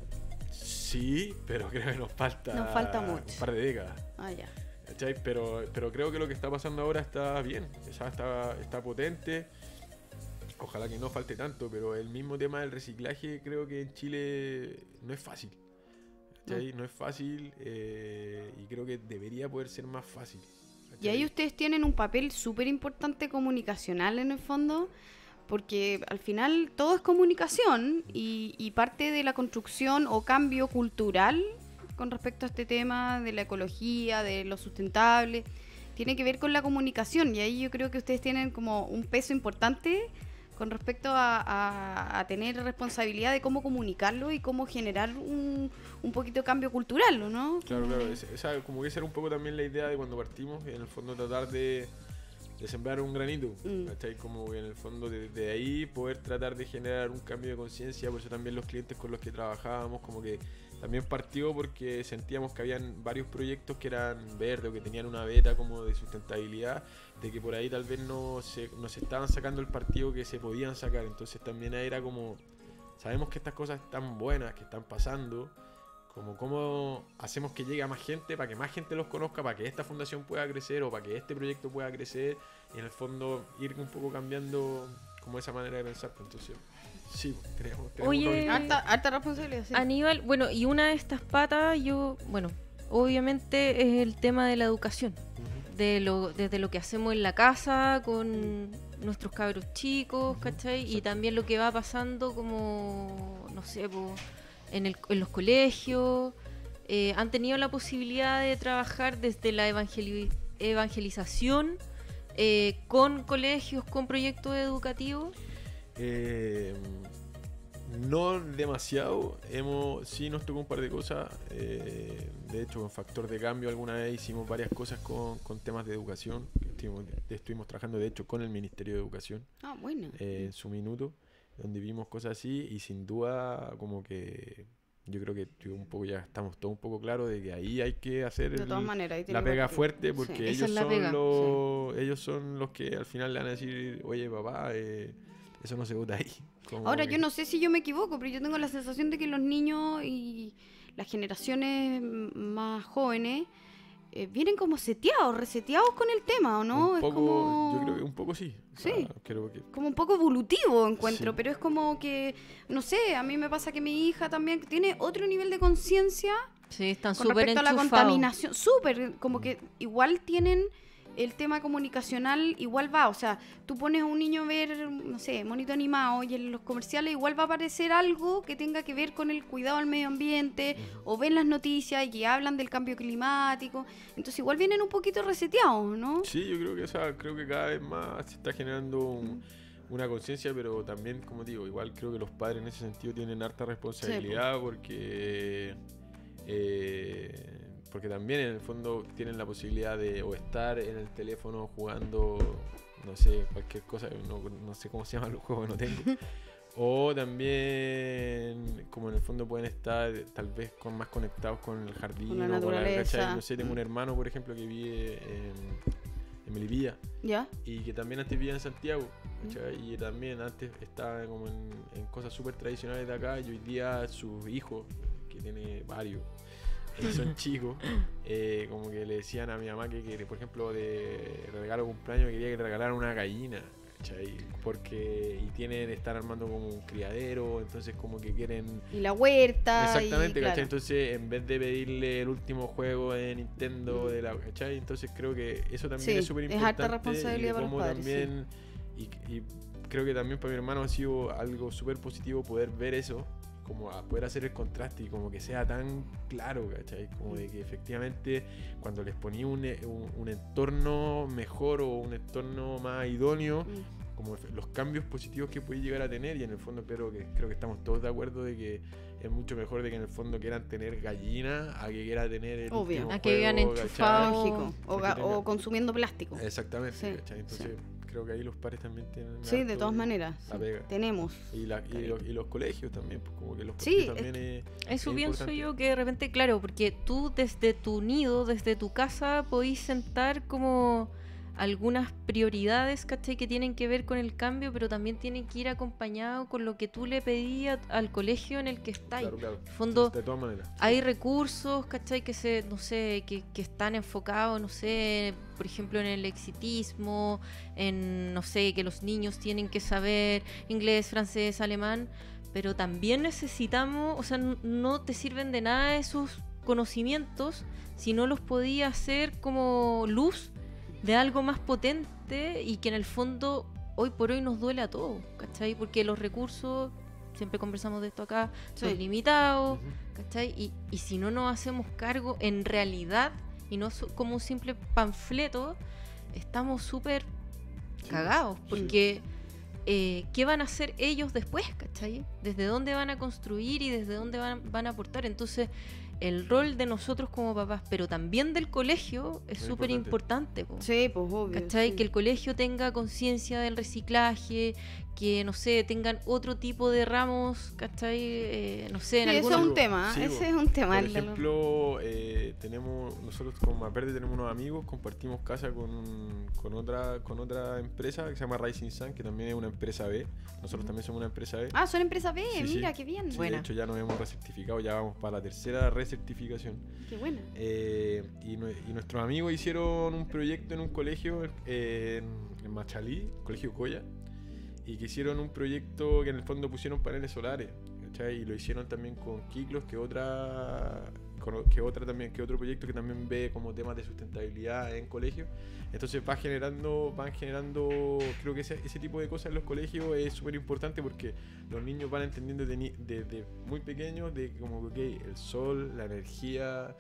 [SPEAKER 3] Sí, pero creo que nos falta...
[SPEAKER 2] Nos falta mucho.
[SPEAKER 3] un par de décadas.
[SPEAKER 2] Ah, ya.
[SPEAKER 3] ¿Cachai? Pero, pero creo que lo que está pasando ahora está bien. O sea, está, está potente. Ojalá que no falte tanto, pero el mismo tema del reciclaje creo que en Chile no es fácil. ¿Cachai? No es fácil, eh, y creo que debería poder ser más fácil.
[SPEAKER 2] Y ahí ustedes tienen un papel súper importante comunicacional en el fondo, porque al final todo es comunicación y, y parte de la construcción o cambio cultural con respecto a este tema de la ecología, de lo sustentable, tiene que ver con la comunicación, y ahí yo creo que ustedes tienen como un peso importante con respecto a, a- a tener responsabilidad de cómo comunicarlo y cómo generar un, un poquito de cambio cultural, ¿o ¿no?
[SPEAKER 3] Claro, claro. Esa, esa- como que esa era un poco también la idea de cuando partimos, en el fondo tratar de, de sembrar un granito,
[SPEAKER 2] Mm.
[SPEAKER 3] ¿cachai? Como que en el fondo de, de ahí poder tratar de generar un cambio de conciencia. Por eso también los clientes con los que trabajábamos, como que también partió porque sentíamos que habían varios proyectos que eran verdes o que tenían una beta como de sustentabilidad, de que por ahí tal vez no se, no se estaban sacando el partido que se podían sacar. Entonces también era como, sabemos que estas cosas están buenas, que están pasando, como cómo hacemos que llegue a más gente, para que más gente los conozca, para que esta fundación pueda crecer o para que este proyecto pueda crecer, y en el fondo ir un poco cambiando como esa manera de pensar. Entonces sí, tenemos, tenemos
[SPEAKER 1] Oye,
[SPEAKER 3] un rol-
[SPEAKER 2] Harta, harta responsabilidad, sí.
[SPEAKER 1] Aníbal, bueno, y una de estas patas, yo, bueno, obviamente es el tema de la educación,
[SPEAKER 3] Ujú.
[SPEAKER 1] de lo, desde lo que hacemos en la casa con nuestros cabros chicos,
[SPEAKER 3] Ujú,
[SPEAKER 1] ¿cachai? Y
[SPEAKER 3] exacto.
[SPEAKER 1] también lo que va pasando como, no sé, po, en, el, en los colegios. Eh, han tenido la posibilidad de trabajar desde la evangeli- evangelización eh, con colegios, con proyectos educativos?
[SPEAKER 3] Eh, no demasiado. Hemos, sí nos tocó un par de cosas. Eh, de hecho, con Factor de Cambio alguna vez hicimos varias cosas con, con temas de educación. Estuvimos, estuvimos trabajando, de hecho, con el Ministerio de Educación.
[SPEAKER 2] Ah, bueno.
[SPEAKER 3] Eh, en su minuto, donde vimos cosas así y sin duda como que yo creo que yo un poco ya estamos todos un poco claros de que ahí hay que hacer
[SPEAKER 2] De
[SPEAKER 3] el-
[SPEAKER 2] todas maneras, ahí tiene
[SPEAKER 3] la
[SPEAKER 2] que
[SPEAKER 3] pega
[SPEAKER 2] partir.
[SPEAKER 3] fuerte porque
[SPEAKER 2] Sí.
[SPEAKER 1] Esa
[SPEAKER 3] ellos
[SPEAKER 1] es la
[SPEAKER 3] son
[SPEAKER 1] pega,
[SPEAKER 3] los ellos son los que al final le van a decir, oye papá, eh, eso no se vota ahí. Como
[SPEAKER 2] Ahora,
[SPEAKER 3] que-
[SPEAKER 2] yo no sé si yo me equivoco, pero yo tengo la sensación de que los niños y las generaciones m- más jóvenes eh, vienen como seteados, reseteados con el tema, ¿o no?
[SPEAKER 3] un
[SPEAKER 2] Es
[SPEAKER 3] poco,
[SPEAKER 2] como...
[SPEAKER 3] yo creo que un poco sí. O sea,
[SPEAKER 2] Sí.
[SPEAKER 3] creo que
[SPEAKER 2] como un poco evolutivo encuentro,
[SPEAKER 3] Sí.
[SPEAKER 2] pero es como que, no sé, a mí me pasa que mi hija también tiene otro nivel de conciencia
[SPEAKER 1] Sí, están
[SPEAKER 2] con
[SPEAKER 1] súper
[SPEAKER 2] respecto a la
[SPEAKER 1] enchufados.
[SPEAKER 2] contaminación, súper, como que igual tienen el tema comunicacional, igual va, o sea, tú pones a un niño a ver, no sé, monito animado y en los comerciales igual va a aparecer algo que tenga que ver con el cuidado al medio ambiente, o ven las noticias y que hablan del cambio climático, entonces igual vienen un poquito reseteados, ¿no?
[SPEAKER 3] sí, yo creo que o sea, creo que cada vez más se está generando un- una conciencia, pero también, como digo, igual creo que los padres en ese sentido tienen harta responsabilidad porque eh, porque también en el fondo tienen la posibilidad de o estar en el teléfono jugando, no sé, cualquier cosa, no, no sé cómo se llaman los juegos, no tengo. O también, como en el fondo pueden estar tal vez con más conectados con el jardín
[SPEAKER 2] Con la
[SPEAKER 3] o con la,
[SPEAKER 2] naturaleza.
[SPEAKER 3] ¿cachai? No sé, tengo un hermano, por ejemplo, que vive en, en Melipilla
[SPEAKER 2] ¿Ya?
[SPEAKER 3] y que también antes vivía en Santiago, ¿cachai? Y también antes estaba como en, en cosas súper tradicionales de acá y hoy día sus hijos, que tiene varios, eh, son chicos, eh, como que le decían a mi mamá que, que, por ejemplo, de regalo de cumpleaños quería que le regalaran una gallina, ¿cachai? Porque y tienen, están armando como un criadero, entonces como que quieren...
[SPEAKER 2] Y la huerta.
[SPEAKER 3] Exactamente,
[SPEAKER 2] y, claro.
[SPEAKER 3] ¿cachai? Entonces, en vez de pedirle el último juego de Nintendo,
[SPEAKER 2] Mm.
[SPEAKER 3] de la, ¿cachai? Entonces creo que eso también
[SPEAKER 2] Sí,
[SPEAKER 3] es súper
[SPEAKER 2] es
[SPEAKER 3] importante.
[SPEAKER 2] harta responsabilidad
[SPEAKER 3] y
[SPEAKER 2] para los
[SPEAKER 3] cómo
[SPEAKER 2] padres,
[SPEAKER 3] también, y, y creo que también para mi hermano ha sido algo súper positivo poder ver eso, como a poder hacer el contraste y como que sea tan claro, ¿cachai? Como de que efectivamente cuando les ponía un, un, un entorno mejor o un entorno más idóneo,
[SPEAKER 2] Mm.
[SPEAKER 3] como los cambios positivos que puede llegar a tener, y en el fondo espero que creo que estamos todos de acuerdo de que es mucho mejor de que en el fondo quieran tener gallina a que quieran tener el
[SPEAKER 2] Obvio.
[SPEAKER 3] último
[SPEAKER 1] A que vivan
[SPEAKER 3] juego,
[SPEAKER 1] enchufados.
[SPEAKER 3] ¿cachai?
[SPEAKER 2] Lógico. O,
[SPEAKER 3] Porque
[SPEAKER 2] ga-
[SPEAKER 3] tenga-
[SPEAKER 2] o consumiendo plástico.
[SPEAKER 3] Exactamente,
[SPEAKER 2] Sí,
[SPEAKER 3] ¿cachai? Entonces
[SPEAKER 2] sí.
[SPEAKER 3] creo que ahí los padres también tienen
[SPEAKER 2] Sí, de
[SPEAKER 3] harto
[SPEAKER 2] todas maneras.
[SPEAKER 3] la
[SPEAKER 2] sí.
[SPEAKER 3] pega.
[SPEAKER 2] Tenemos.
[SPEAKER 3] Y, la- y, los, y los colegios también, pues como que los
[SPEAKER 2] Sí,
[SPEAKER 3] colegios también es,
[SPEAKER 1] Eso
[SPEAKER 3] es
[SPEAKER 1] pienso
[SPEAKER 3] importante.
[SPEAKER 1] yo que de repente, claro, porque tú desde tu nido, desde tu casa, podís sentar como algunas prioridades, ¿cachai? Que tienen que ver con el cambio, pero también tienen que ir acompañado con lo que tú le pedías al colegio en el que estáis.
[SPEAKER 3] Claro, claro.
[SPEAKER 1] En el fondo,
[SPEAKER 3] De todas maneras.
[SPEAKER 1] hay recursos, ¿cachai? Que se, no sé, que, que están enfocados, no sé, por ejemplo, en el exitismo, en, no sé, que los niños tienen que saber inglés, francés, alemán, pero también necesitamos, o sea, n- no te sirven de nada esos conocimientos si no los podías hacer como luz de algo más potente y que en el fondo hoy por hoy nos duele a todos, ¿cachai? Porque los recursos, siempre conversamos de esto acá, son
[SPEAKER 2] Sí.
[SPEAKER 1] limitados,
[SPEAKER 3] Ujú.
[SPEAKER 1] ¿cachai? Y, y si no nos hacemos cargo en realidad y no so- como un simple panfleto, estamos súper
[SPEAKER 3] Sí.
[SPEAKER 1] cagados.
[SPEAKER 3] Sí.
[SPEAKER 1] Porque eh, ¿qué van a hacer ellos después, ¿cachai? ¿Desde dónde van a construir y desde dónde van, van a aportar? Entonces, el rol de nosotros como papás, pero también del colegio, es
[SPEAKER 3] Muy
[SPEAKER 1] súper
[SPEAKER 3] importante.
[SPEAKER 1] importante. po.
[SPEAKER 2] Sí, pues obvio.
[SPEAKER 1] ¿Cachai?
[SPEAKER 2] sí.
[SPEAKER 1] Que el colegio tenga conciencia del reciclaje, que, no sé, tengan otro tipo de ramos, ¿cachai? Eh, no sé, en
[SPEAKER 2] Sí, eso
[SPEAKER 1] algunos...
[SPEAKER 2] es un tema,
[SPEAKER 3] Sí,
[SPEAKER 2] ese
[SPEAKER 3] bo.
[SPEAKER 2] es un tema.
[SPEAKER 3] Por
[SPEAKER 2] el de los-
[SPEAKER 3] ejemplo, eh, tenemos nosotros como Maperde tenemos unos amigos, compartimos casa con, con otra con otra empresa que se llama Rising Sun, que también es una empresa B. Nosotros también somos una empresa B.
[SPEAKER 2] Ah, son empresas B,
[SPEAKER 3] Sí, sí.
[SPEAKER 2] mira, qué bien.
[SPEAKER 3] Sí,
[SPEAKER 1] Buena.
[SPEAKER 3] de hecho ya nos hemos recertificado, ya vamos para la tercera recertificación.
[SPEAKER 2] Qué buena.
[SPEAKER 3] Eh, y, nue- y nuestros amigos hicieron un proyecto en un colegio eh, en, en Machalí, Colegio Coya, y que hicieron un proyecto que en el fondo pusieron paneles solares, ¿cachai? Y lo hicieron también con Kiklos, que otra con- que otra también que otro proyecto que también ve como temas de sustentabilidad en colegios. Entonces va generando van generando creo que ese, ese tipo de cosas en los colegios es súper importante porque los niños van entendiendo desde ni- desde muy pequeños de como que ok, el sol, la energía,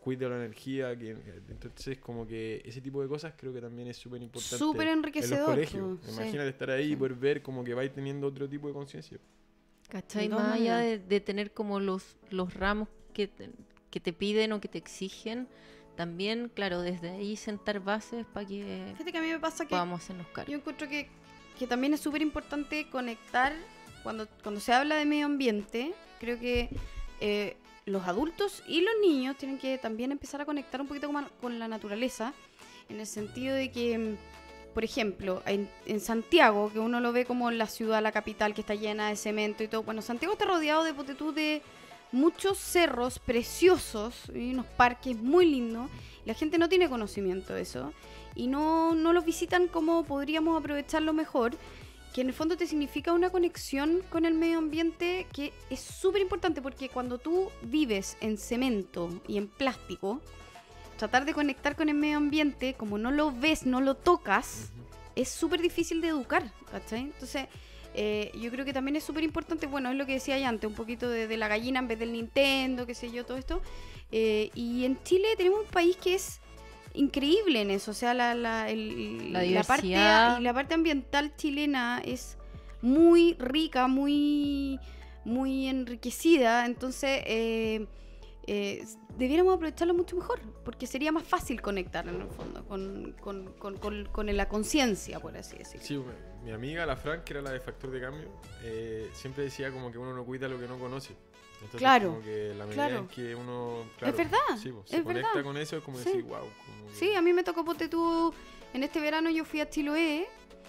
[SPEAKER 3] cuide la energía, que entonces como que ese tipo de cosas creo que también es súper importante.
[SPEAKER 2] Súper enriquecedor.
[SPEAKER 3] En los colegios.
[SPEAKER 2] Sí.
[SPEAKER 3] Imagínate estar ahí y poder ver como que vais teniendo otro tipo de conciencia.
[SPEAKER 1] ¿Cachai?
[SPEAKER 2] De todas
[SPEAKER 1] Más allá
[SPEAKER 2] maneras.
[SPEAKER 1] de, de tener como los, los ramos que te, que te piden o que te exigen, también, claro, desde ahí sentar bases para que
[SPEAKER 2] Fíjate que a mí me pasa que
[SPEAKER 1] podamos hacernos cargo.
[SPEAKER 2] yo encuentro que, que también es súper importante conectar, cuando, cuando se habla de medio ambiente, creo que eh, los adultos y los niños tienen que también empezar a conectar un poquito con, con la naturaleza, en el sentido de que, mm, por ejemplo, en, en Santiago, que uno lo ve como la ciudad, la capital, que está llena de cemento y todo, bueno, Santiago está rodeado de ponte tú, de muchos cerros preciosos y unos parques muy lindos. La gente no tiene conocimiento de eso y no, no los visitan como podríamos aprovecharlo mejor, que en el fondo te significa una conexión con el medio ambiente que es súper importante, porque cuando tú vives en cemento y en plástico, tratar de conectar con el medio ambiente, como no lo ves, no lo tocas,
[SPEAKER 3] Ujú.
[SPEAKER 2] es súper difícil de educar, ¿cachai? Entonces, eh, yo creo que también es súper importante, bueno, es lo que decía ya antes, un poquito de, de la gallina en vez del Nintendo, qué sé yo, todo esto. Eh, y en Chile tenemos un país que es increíble en eso, o sea, la, la, el-
[SPEAKER 1] La
[SPEAKER 2] la parte,
[SPEAKER 1] diversidad.
[SPEAKER 2] y la parte ambiental chilena es muy rica, muy, muy enriquecida, entonces eh, eh, debiéramos aprovecharlo mucho mejor, porque sería más fácil conectar en el fondo con, con, con, con, con la conciencia, por así decirlo.
[SPEAKER 3] Sí, mi amiga, la Fran, que era la de Factor de Cambio, eh, siempre decía como que uno no cuida lo que no conoce. Entonces,
[SPEAKER 2] Claro,
[SPEAKER 3] como que la medida
[SPEAKER 2] claro.
[SPEAKER 3] en que uno... Claro,
[SPEAKER 2] Es verdad,
[SPEAKER 3] sí, pues, se
[SPEAKER 2] es
[SPEAKER 3] conecta
[SPEAKER 2] verdad.
[SPEAKER 3] con eso, es como
[SPEAKER 2] Sí.
[SPEAKER 3] decir, wow. Como que-
[SPEAKER 2] Sí, a mí me tocó, ponte tú, en este verano yo fui a Chiloé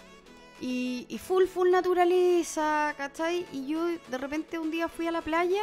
[SPEAKER 2] y, y full, full naturaleza, ¿cachai? Y yo de repente un día fui a la playa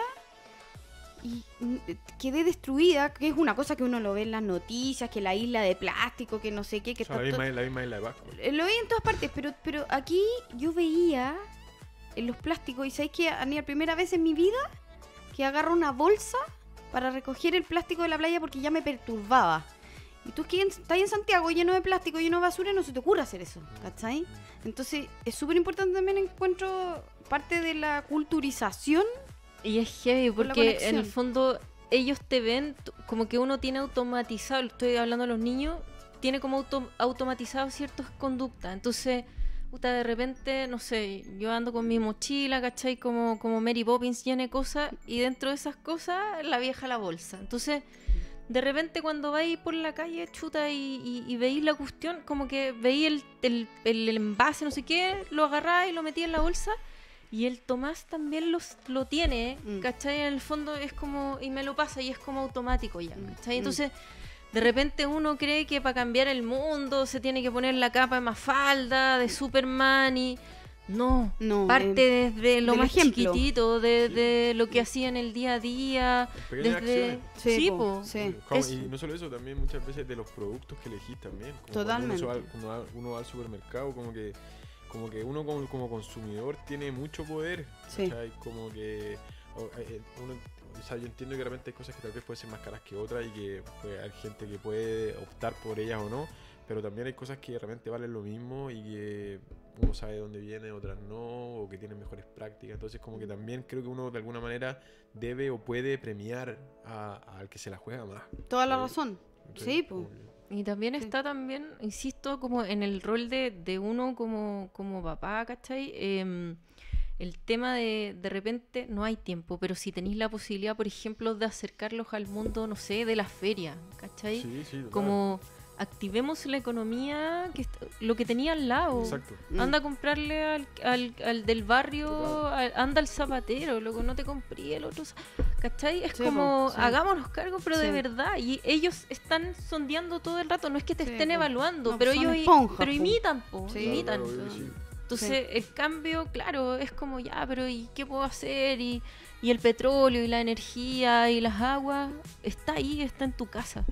[SPEAKER 2] y mm, quedé destruida, que es una cosa que uno lo ve en las noticias, que la isla de plástico, que no sé qué, que
[SPEAKER 3] O sea, la
[SPEAKER 2] está
[SPEAKER 3] misma,
[SPEAKER 2] todo-
[SPEAKER 3] la misma isla de Pascua.
[SPEAKER 2] Eh, Lo veía en todas partes, pero, pero aquí yo veía en los plásticos, y ¿sabéis que Aníbal, primera vez en mi vida que agarro una bolsa para recoger el plástico de la playa porque ya me perturbaba? Y tú que en- estás en Santiago lleno de plástico, lleno de basura, no se te ocurre hacer eso, ¿cachai? Entonces es súper importante también, encuentro, parte de la culturización.
[SPEAKER 1] Y es heavy
[SPEAKER 2] Con la
[SPEAKER 1] porque en
[SPEAKER 2] conexión.
[SPEAKER 1] el fondo ellos te ven t- como que uno tiene automatizado, estoy hablando de los niños, tiene como auto- automatizado ciertas conductas. Entonces, puta, de repente, no sé, yo ando con mi mochila, ¿cachai? Como, como Mary Poppins llena de cosas y dentro de esas cosas la vieja la bolsa. Entonces, de repente cuando vais por la calle, chuta, y, y, y veis la cuestión, como que veis el, el, el, el envase, no sé qué, lo agarráis y lo metí en la bolsa. Y el Tomás también los, lo tiene,
[SPEAKER 2] Mm.
[SPEAKER 1] ¿cachai? En el fondo es como, y me lo pasa y es como automático ya,
[SPEAKER 2] Mm,
[SPEAKER 1] ¿cachai?
[SPEAKER 2] mm.
[SPEAKER 1] Entonces, de repente uno cree que para cambiar el mundo se tiene que poner la capa de Mafalda, de Superman y... No,
[SPEAKER 2] No,
[SPEAKER 1] parte
[SPEAKER 2] eh,
[SPEAKER 1] desde lo
[SPEAKER 2] del
[SPEAKER 1] más
[SPEAKER 2] ejemplo.
[SPEAKER 1] chiquitito, de, de lo que hacían el día a día,
[SPEAKER 3] Pequeñas
[SPEAKER 1] desde...
[SPEAKER 3] acciones.
[SPEAKER 2] Sí,
[SPEAKER 1] Sí,
[SPEAKER 2] po,
[SPEAKER 1] po.
[SPEAKER 2] sí.
[SPEAKER 3] Como-
[SPEAKER 1] Eso.
[SPEAKER 3] y no solo eso, también muchas veces de los productos que elegís también. Como
[SPEAKER 2] Totalmente.
[SPEAKER 3] Cuando uno, se va, al- cuando va- uno va al supermercado, como que como que uno como, como consumidor tiene mucho poder.
[SPEAKER 2] Sí.
[SPEAKER 3] ¿Cachai? Como que o, eh, uno, o sea, yo entiendo que de repente hay cosas que tal vez pueden ser más caras que otras y que pues, hay gente que puede optar por ellas o no, pero también hay cosas que de repente valen lo mismo y que uno sabe de dónde vienen, otras no, o que tienen mejores prácticas. Entonces como que también creo que uno de alguna manera debe o puede premiar a- al que se la juega más.
[SPEAKER 2] Toda la
[SPEAKER 3] Sí.
[SPEAKER 2] razón.
[SPEAKER 3] ¿Cachai?
[SPEAKER 2] Sí, po.
[SPEAKER 3] Como que-
[SPEAKER 1] Y también
[SPEAKER 2] Sí.
[SPEAKER 1] está también, insisto, como en el rol de, de uno como, como papá, ¿cachai? Em, el tema de de repente no hay tiempo, pero si tenéis la posibilidad, por ejemplo, de acercarlos al mundo, no sé, de la feria, ¿cachai?
[SPEAKER 3] Sí, sí, total.
[SPEAKER 1] Como activemos la economía, que est- lo que tenía al lado.
[SPEAKER 3] Exacto.
[SPEAKER 2] Mm.
[SPEAKER 1] Anda a comprarle al, al, al del barrio,
[SPEAKER 3] Total.
[SPEAKER 1] al- anda al zapatero, luego no te compré el otro. za- ¿Cachai? Es
[SPEAKER 2] Sí,
[SPEAKER 1] como,
[SPEAKER 2] po, sí.
[SPEAKER 1] hagámonos cargo, pero de
[SPEAKER 2] Sí.
[SPEAKER 1] verdad. Y ellos están sondeando todo el rato, no es que te
[SPEAKER 2] Sí,
[SPEAKER 1] estén
[SPEAKER 2] po.
[SPEAKER 1] evaluando,
[SPEAKER 2] No,
[SPEAKER 1] pero
[SPEAKER 2] son
[SPEAKER 1] ellos i-
[SPEAKER 2] esponjas,
[SPEAKER 1] pero
[SPEAKER 2] po.
[SPEAKER 1] imitan, po,
[SPEAKER 2] Sí.
[SPEAKER 1] imitan.
[SPEAKER 3] Claro, claro, sí.
[SPEAKER 1] Entonces, el cambio, claro, es como ya, pero ¿y qué puedo hacer? Y, y el petróleo, y la energía, y las aguas, está ahí, está en tu casa.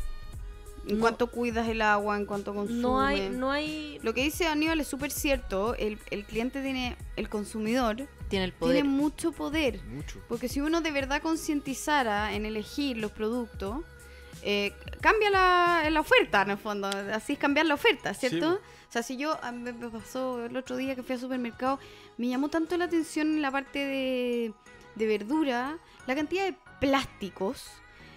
[SPEAKER 2] En
[SPEAKER 1] No-
[SPEAKER 2] cuanto cuidas el agua, en cuanto consumes.
[SPEAKER 1] No hay, no hay,
[SPEAKER 2] Lo que dice Aníbal es súper cierto. El, el cliente tiene, el consumidor
[SPEAKER 1] tiene el poder.
[SPEAKER 2] tiene mucho poder.
[SPEAKER 3] Mucho.
[SPEAKER 2] Porque si uno de verdad concientizara en elegir los productos, eh, cambia la, la oferta, en el fondo. Así es cambiar la oferta, ¿cierto?
[SPEAKER 3] Sí.
[SPEAKER 2] O sea, si yo, a mí me pasó el otro día que fui al supermercado, me llamó tanto la atención en la parte de, de verdura, la cantidad de plásticos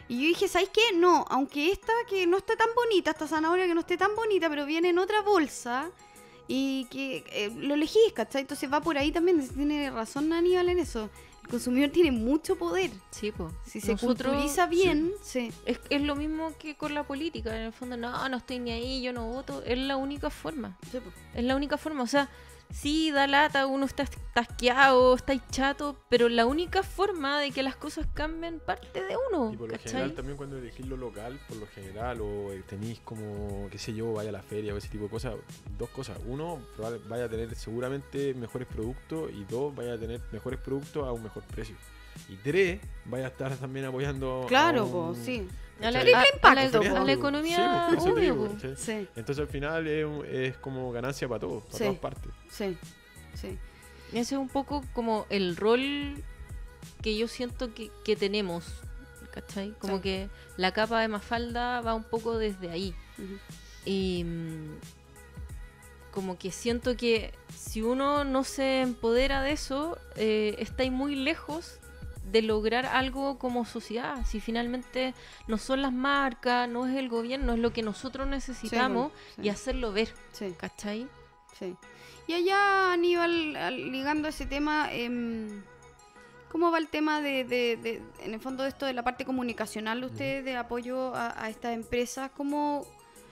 [SPEAKER 2] Y yo dije, ¿sabes qué? No, aunque esta que no esté tan bonita, esta zanahoria que no esté tan bonita, pero viene en otra bolsa y que eh, lo elegís, ¿cachai? Entonces va por ahí también, tiene razón Aníbal en eso. El consumidor tiene mucho poder.
[SPEAKER 1] Sí, pues.
[SPEAKER 2] Si se culturiza bien, sí. sí.
[SPEAKER 1] Es, es lo mismo que con la política. En el fondo, no, no estoy ni ahí, yo no voto. Es la única forma.
[SPEAKER 2] Sí, pues.
[SPEAKER 1] Es la única forma. O sea, sí, da lata, uno está tasqueado, está chato, pero la única forma de que las cosas cambien parte de uno.
[SPEAKER 3] Y por lo
[SPEAKER 1] ¿cachai?
[SPEAKER 3] general también cuando elegís lo local, por lo general, o tenéis como, qué sé yo, vaya a la feria o ese tipo de cosas, dos cosas. Uno, vaya a tener seguramente mejores productos, y dos, vaya a tener mejores productos a un mejor precio. Y tres, vaya a estar también apoyando
[SPEAKER 2] claro,
[SPEAKER 3] a un,
[SPEAKER 2] po, sí.
[SPEAKER 1] A la,
[SPEAKER 2] a,
[SPEAKER 1] a, la,
[SPEAKER 2] a
[SPEAKER 1] a la economía,
[SPEAKER 3] sí,
[SPEAKER 1] obvio,
[SPEAKER 3] digo,
[SPEAKER 1] po.
[SPEAKER 2] Sí.
[SPEAKER 3] Entonces al final es, un, es como ganancia para todos, para
[SPEAKER 2] sí.
[SPEAKER 3] todas partes.
[SPEAKER 2] Sí, sí.
[SPEAKER 1] Ese es un poco como el rol que yo siento que, que tenemos, ¿cachai? Como
[SPEAKER 2] sí.
[SPEAKER 1] que la capa de Mafalda va un poco desde ahí.
[SPEAKER 2] Uh-huh.
[SPEAKER 1] Y mmm, como que siento que si uno no se empodera de eso, eh, está ahí muy lejos de lograr algo como sociedad. Si finalmente no son las marcas, no es el gobierno, es lo que nosotros necesitamos,
[SPEAKER 2] sí, sí.
[SPEAKER 1] y hacerlo ver,
[SPEAKER 2] sí.
[SPEAKER 1] ¿cachai?
[SPEAKER 2] Sí. Y allá, Aníbal, ligando ese tema, eh, ¿cómo va el tema de, de, de, en el fondo de esto, de la parte comunicacional de ustedes, uh-huh. de apoyo a, a estas empresas? ¿Cómo,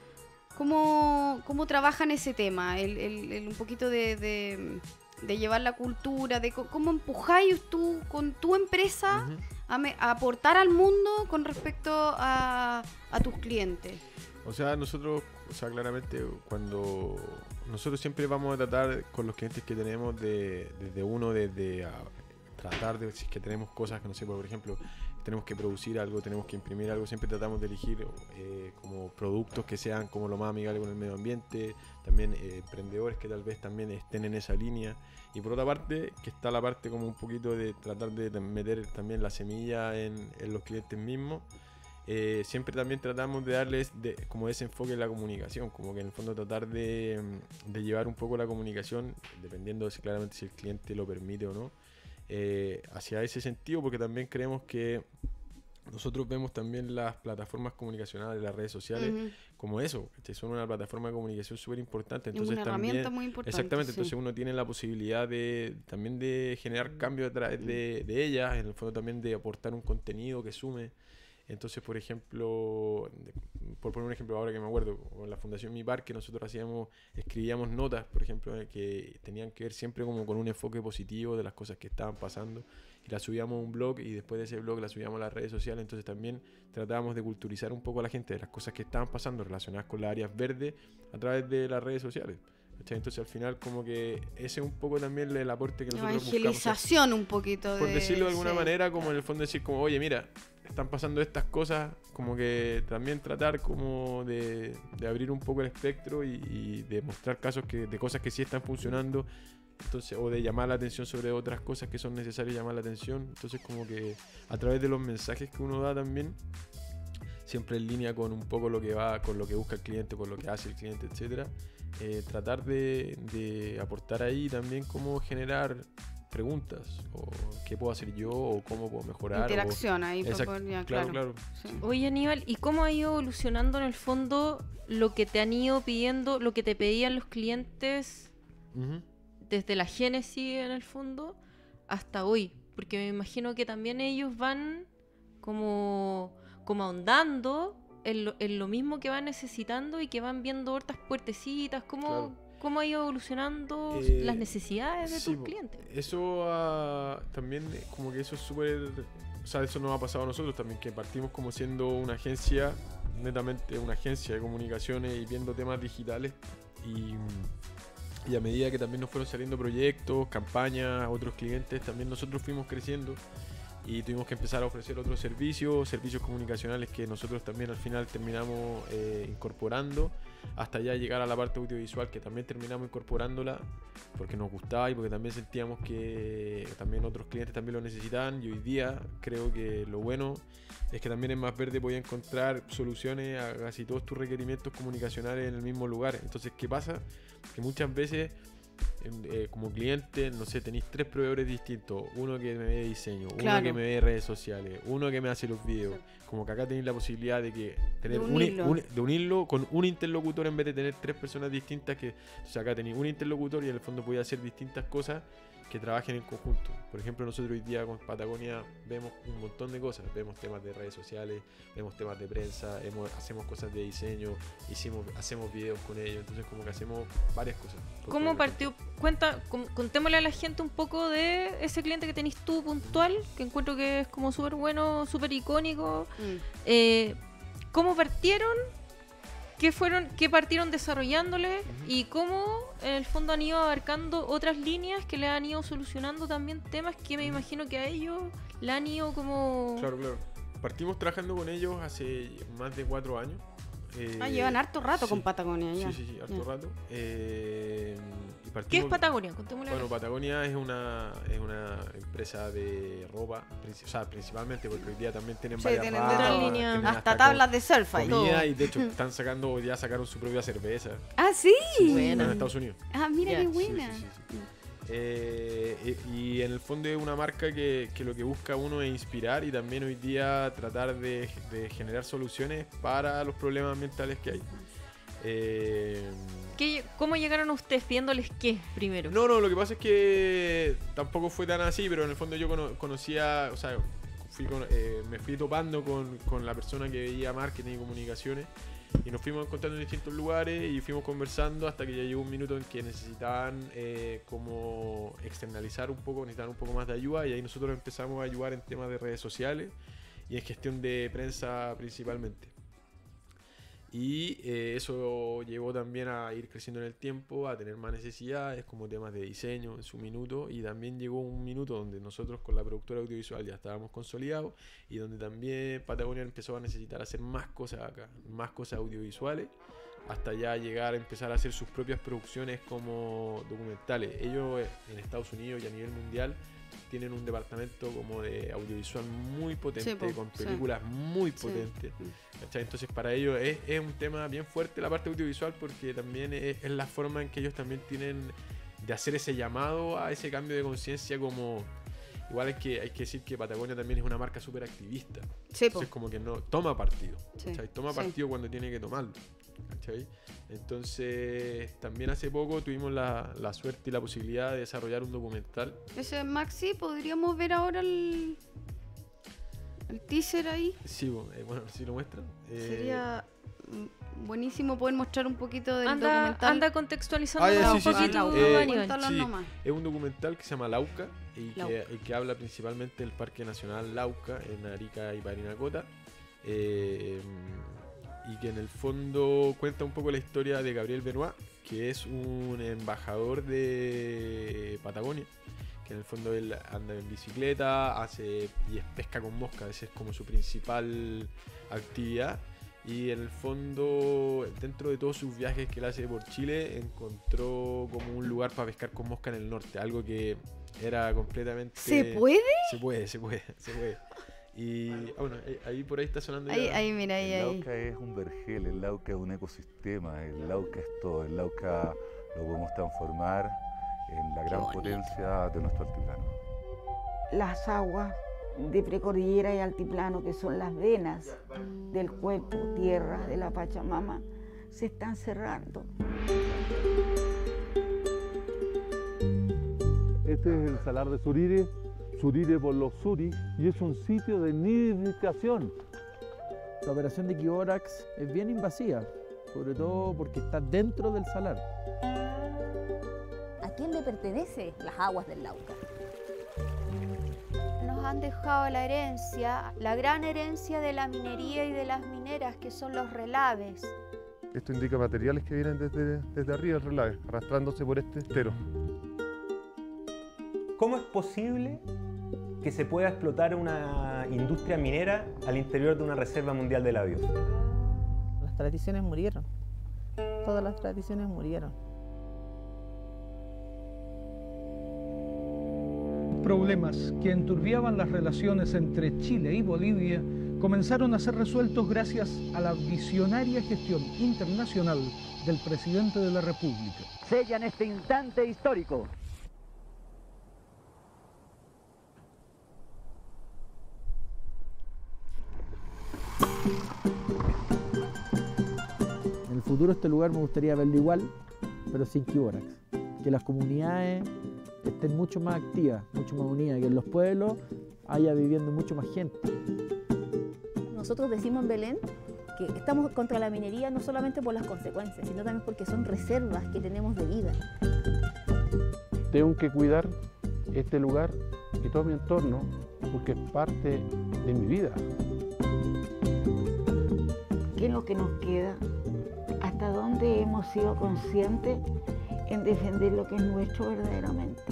[SPEAKER 2] cómo, cómo trabajan ese tema? El, el, el un poquito de, de, de llevar la cultura, de cómo empujáis tú con tu empresa uh-huh. a, me, a aportar al mundo con respecto a, a tus clientes.
[SPEAKER 3] O sea, nosotros, o sea, claramente cuando nosotros siempre vamos a tratar con los clientes que tenemos de, desde uno, desde a tratar de, si es que tenemos cosas que no sé, por ejemplo, tenemos que producir algo, tenemos que imprimir algo, siempre tratamos de elegir eh, como productos que sean como lo más amigables con el medio ambiente, también eh, emprendedores que tal vez también estén en esa línea. Y por otra parte, que está la parte como un poquito de tratar de meter también la semilla en, en los clientes mismos. Eh, siempre también tratamos de darles de, como ese enfoque en la comunicación, como que en el fondo tratar de, de llevar un poco la comunicación, dependiendo de si, claramente si el cliente lo permite o no, eh, hacia ese sentido, porque también creemos que nosotros vemos también las plataformas comunicacionales, las redes sociales, uh-huh. como eso, que son una plataforma de comunicación súper importante. Entonces,
[SPEAKER 2] una
[SPEAKER 3] también,
[SPEAKER 2] herramienta muy importante.
[SPEAKER 3] Exactamente,
[SPEAKER 2] sí.
[SPEAKER 3] entonces uno tiene la posibilidad de también de generar cambio a través de, de ellas, en el fondo también de aportar un contenido que sume. Entonces, por ejemplo, por poner un ejemplo ahora que me acuerdo, con la Fundación Mi Parque nosotros hacíamos, escribíamos notas, por ejemplo, que tenían que ver siempre como con un enfoque positivo de las cosas que estaban pasando, y las subíamos a un blog, y después de ese blog las subíamos a las redes sociales. Entonces también tratábamos de culturizar un poco a la gente de las cosas que estaban pasando relacionadas con las áreas verdes a través de las redes sociales. Entonces al final como que ese es un poco también el aporte que nosotros buscamos.
[SPEAKER 2] Evangelización un poquito.
[SPEAKER 3] Por
[SPEAKER 2] de,
[SPEAKER 3] decirlo de alguna
[SPEAKER 2] sí.
[SPEAKER 3] manera, como en el fondo decir como, oye, mira, están pasando estas cosas, como que también tratar como de, de abrir un poco el espectro y, y de mostrar casos que, de cosas que sí están funcionando, entonces, o de llamar la atención sobre otras cosas que son necesarias llamar la atención. Entonces como que a través de los mensajes que uno da también, siempre en línea con un poco lo que va, con lo que busca el cliente, con lo que hace el cliente, etcétera, eh, tratar de, de aportar ahí también cómo generar preguntas, o qué puedo hacer yo, o cómo puedo mejorar.
[SPEAKER 2] Interacción
[SPEAKER 3] o...
[SPEAKER 2] ahí.
[SPEAKER 3] Exacto,
[SPEAKER 2] por, ya,
[SPEAKER 3] claro,
[SPEAKER 2] claro.
[SPEAKER 3] claro.
[SPEAKER 2] Sí.
[SPEAKER 1] Oye, Aníbal, ¿y cómo ha ido evolucionando en el fondo lo que te han ido pidiendo, lo que te pedían los clientes
[SPEAKER 3] Uh-huh.
[SPEAKER 1] desde la génesis en el fondo hasta hoy? Porque me imagino que también ellos van como, como ahondando en lo, en lo mismo que van necesitando y que van viendo otras puertecitas. ¿Cómo,
[SPEAKER 3] Claro.
[SPEAKER 1] cómo ha ido evolucionando
[SPEAKER 3] Eh,
[SPEAKER 1] las necesidades de
[SPEAKER 3] sí,
[SPEAKER 1] tus clientes?
[SPEAKER 3] Eso uh, también como que eso es súper, o sea, eso nos ha pasado a nosotros también, que partimos como siendo una agencia, netamente una agencia de comunicaciones y viendo temas digitales, y, y a medida que también nos fueron saliendo proyectos, campañas, otros clientes, también nosotros fuimos creciendo y tuvimos que empezar a ofrecer otros servicios, servicios comunicacionales que nosotros también al final terminamos eh, incorporando, hasta ya llegar a la parte audiovisual, que también terminamos incorporándola porque nos gustaba y porque también sentíamos que también otros clientes también lo necesitaban. Y hoy día creo que lo bueno es que también en Más Verde podía encontrar soluciones a casi todos tus requerimientos comunicacionales en el mismo lugar. Entonces, ¿qué pasa? Que muchas veces en- eh, como cliente, no sé, tenéis tres proveedores distintos. Uno que me ve diseño, uno
[SPEAKER 2] Claro.
[SPEAKER 3] que me ve redes sociales, uno que me hace los videos. Como que acá tenéis la posibilidad de que tener
[SPEAKER 2] De
[SPEAKER 3] un-
[SPEAKER 2] unirlo.
[SPEAKER 3] un- de unirlo con un interlocutor en vez de tener tres personas distintas. Que, o sea, acá tenéis un interlocutor y en el fondo podéis hacer distintas cosas que trabajen en conjunto. Por ejemplo, nosotros hoy día con Patagonia vemos un montón de cosas. Vemos temas de redes sociales, vemos temas de prensa, hemos- hacemos cosas de diseño, hicimos, hacemos videos con ellos. Entonces como que hacemos varias cosas. por
[SPEAKER 1] ¿Cómo
[SPEAKER 3] poder
[SPEAKER 1] partió? Cuenta, con- contémosle a la gente un poco de ese cliente que tenés tú puntual, que encuentro que es como súper bueno, súper icónico.
[SPEAKER 2] Mm.
[SPEAKER 1] Eh, ¿Cómo partieron? ¿Qué fueron, qué partieron desarrollándole?
[SPEAKER 3] Ujú.
[SPEAKER 1] Y cómo en el fondo han ido abarcando otras líneas que le han ido solucionando también temas que me
[SPEAKER 3] Ujú.
[SPEAKER 1] imagino que a ellos le han ido como...
[SPEAKER 3] Claro, claro. Partimos trabajando con ellos hace más de cuatro años. Eh,
[SPEAKER 2] Ah, llevan harto rato
[SPEAKER 3] sí.
[SPEAKER 2] con Patagonia ya.
[SPEAKER 3] Sí, sí, sí, harto
[SPEAKER 2] Ya.
[SPEAKER 3] rato. Eh, y
[SPEAKER 1] ¿Qué es
[SPEAKER 3] partimos-
[SPEAKER 1] Patagonia? Contémosle a la
[SPEAKER 3] Bueno, Patagonia es una, es una empresa de ropa, princi- o sea, principalmente porque hoy día también tienen
[SPEAKER 2] Sí,
[SPEAKER 3] varias
[SPEAKER 2] tienen
[SPEAKER 3] marcas,
[SPEAKER 1] otras líneas.
[SPEAKER 3] tienen
[SPEAKER 2] Hasta
[SPEAKER 3] co-
[SPEAKER 2] tablas de surf ahí.
[SPEAKER 3] comida y de hecho están sacando, ya sacaron su propia cerveza.
[SPEAKER 2] Ah, sí.
[SPEAKER 1] Buena.
[SPEAKER 3] En Estados Unidos.
[SPEAKER 2] Ah, mira
[SPEAKER 1] Ya.
[SPEAKER 2] qué
[SPEAKER 1] Sí,
[SPEAKER 3] Sí,
[SPEAKER 2] buena.
[SPEAKER 3] sí, sí, sí. Eh, y, y en el fondo es una marca que, que lo que busca uno es inspirar y también hoy día tratar de, de generar soluciones para los problemas ambientales que hay. Eh,
[SPEAKER 1] ¿Qué- ¿Cómo llegaron a ustedes pidiéndoles qué primero?
[SPEAKER 3] No, no, lo que pasa es que tampoco fue tan así, pero en el fondo yo cono- conocía, o sea, fui con- eh, me fui topando con, con la persona que veía marketing y comunicaciones y nos fuimos encontrando en distintos lugares y fuimos conversando hasta que ya llegó un minuto en que necesitaban eh, como externalizar un poco, necesitaban un poco más de ayuda y ahí nosotros empezamos a ayudar en temas de redes sociales y en gestión de prensa principalmente. Y eh, eso llevó también a ir creciendo en el tiempo, a tener más necesidades como temas de diseño en su minuto y también llegó un minuto donde nosotros con la productora audiovisual ya estábamos consolidados y donde también Patagonia empezó a necesitar hacer más cosas acá, más cosas audiovisuales hasta ya llegar a empezar a hacer sus propias producciones como documentales. Ellos eh, en Estados Unidos y a nivel mundial tienen un departamento como de audiovisual muy potente,
[SPEAKER 2] Sí, po,
[SPEAKER 3] con
[SPEAKER 2] sí.
[SPEAKER 3] películas muy
[SPEAKER 2] Sí.
[SPEAKER 3] potentes. ¿Cachai? Entonces para ellos es, es un tema bien fuerte la parte audiovisual porque también es, es la forma en que ellos también tienen de hacer ese llamado a ese cambio de conciencia como... Igual es que hay que decir que Patagonia también es una marca súper activista.
[SPEAKER 2] Sí, po.
[SPEAKER 3] Entonces como que no toma partido.
[SPEAKER 2] Sí,
[SPEAKER 3] ¿Cachai? Toma
[SPEAKER 2] sí.
[SPEAKER 3] partido cuando tiene que tomarlo. ¿Cachai? Entonces también hace poco tuvimos la, la suerte y la posibilidad de desarrollar un documental.
[SPEAKER 2] Ese Maxi, podríamos ver ahora el, el teaser ahí.
[SPEAKER 3] Sí, bo- eh, bueno, si lo muestran. Eh,
[SPEAKER 2] Sería mm, buenísimo poder mostrar un poquito del
[SPEAKER 1] Anda,
[SPEAKER 2] documental.
[SPEAKER 1] anda contextualizando
[SPEAKER 3] Ah, ya,
[SPEAKER 1] un
[SPEAKER 3] sí, sí, sí.
[SPEAKER 1] poquito,
[SPEAKER 3] Eh,
[SPEAKER 1] Daniel.
[SPEAKER 2] Cuéntalo
[SPEAKER 3] sí.
[SPEAKER 2] nomás.
[SPEAKER 3] Es un documental que se llama Lauca y que,
[SPEAKER 2] Lauca.
[SPEAKER 3] y que habla principalmente del Parque Nacional Lauca en Arica y Parinacota. Eh, y que en el fondo cuenta un poco la historia de Gabriel Benoit, que es un embajador de Patagonia, que en el fondo él anda en bicicleta, hace y es pesca con mosca, esa es como su principal actividad. Y en el fondo, dentro de todos sus viajes que él hace por Chile, encontró como un lugar para pescar con mosca en el norte, algo que era completamente...
[SPEAKER 2] ¿Se puede?
[SPEAKER 3] Se puede, se puede, se puede. Y ah, bueno, ahí, ahí por ahí está sonando
[SPEAKER 2] Ahí,
[SPEAKER 3] ya.
[SPEAKER 2] ahí, mira, ahí,
[SPEAKER 4] El
[SPEAKER 2] ahí.
[SPEAKER 4] Lauca es un vergel, el Lauca es un ecosistema, el Lauca es todo, el Lauca lo podemos transformar en la gran potencia de nuestro altiplano.
[SPEAKER 5] Las aguas de precordillera y altiplano, que son las venas del cuerpo, tierra de la Pachamama, se están cerrando.
[SPEAKER 6] Este es el salar de Surire, Surire por los Suri, y es un sitio de nidificación.
[SPEAKER 7] La operación de Kibórax es bien invasiva, sobre todo porque está dentro del salar.
[SPEAKER 8] ¿A quién le pertenecen las aguas del Lauca?
[SPEAKER 9] Nos han dejado la herencia, la gran herencia de la minería y de las mineras, que son los relaves.
[SPEAKER 10] Esto indica materiales que vienen desde, desde arriba del relave, arrastrándose por este estero.
[SPEAKER 11] ¿Cómo es posible que se pueda explotar una industria minera al interior de una reserva mundial de la biosfera?
[SPEAKER 12] Las tradiciones murieron. Todas las tradiciones murieron.
[SPEAKER 13] Problemas que enturbiaban las relaciones entre Chile y Bolivia comenzaron a ser resueltos gracias a la visionaria gestión internacional del presidente de la República.
[SPEAKER 14] Sellan este instante histórico.
[SPEAKER 7] En el futuro este lugar me gustaría verlo igual, pero sin Kiborax. Que las comunidades estén mucho más activas, mucho más unidas, que en los pueblos haya viviendo mucho más gente.
[SPEAKER 8] Nosotros decimos en Belén que estamos contra la minería no solamente por las consecuencias, sino también porque son reservas que tenemos de vida.
[SPEAKER 6] Tengo que cuidar este lugar y todo mi entorno porque es parte de mi vida.
[SPEAKER 5] ¿Qué es lo que nos queda? ¿Hasta dónde hemos sido conscientes en defender lo que es nuestro verdaderamente?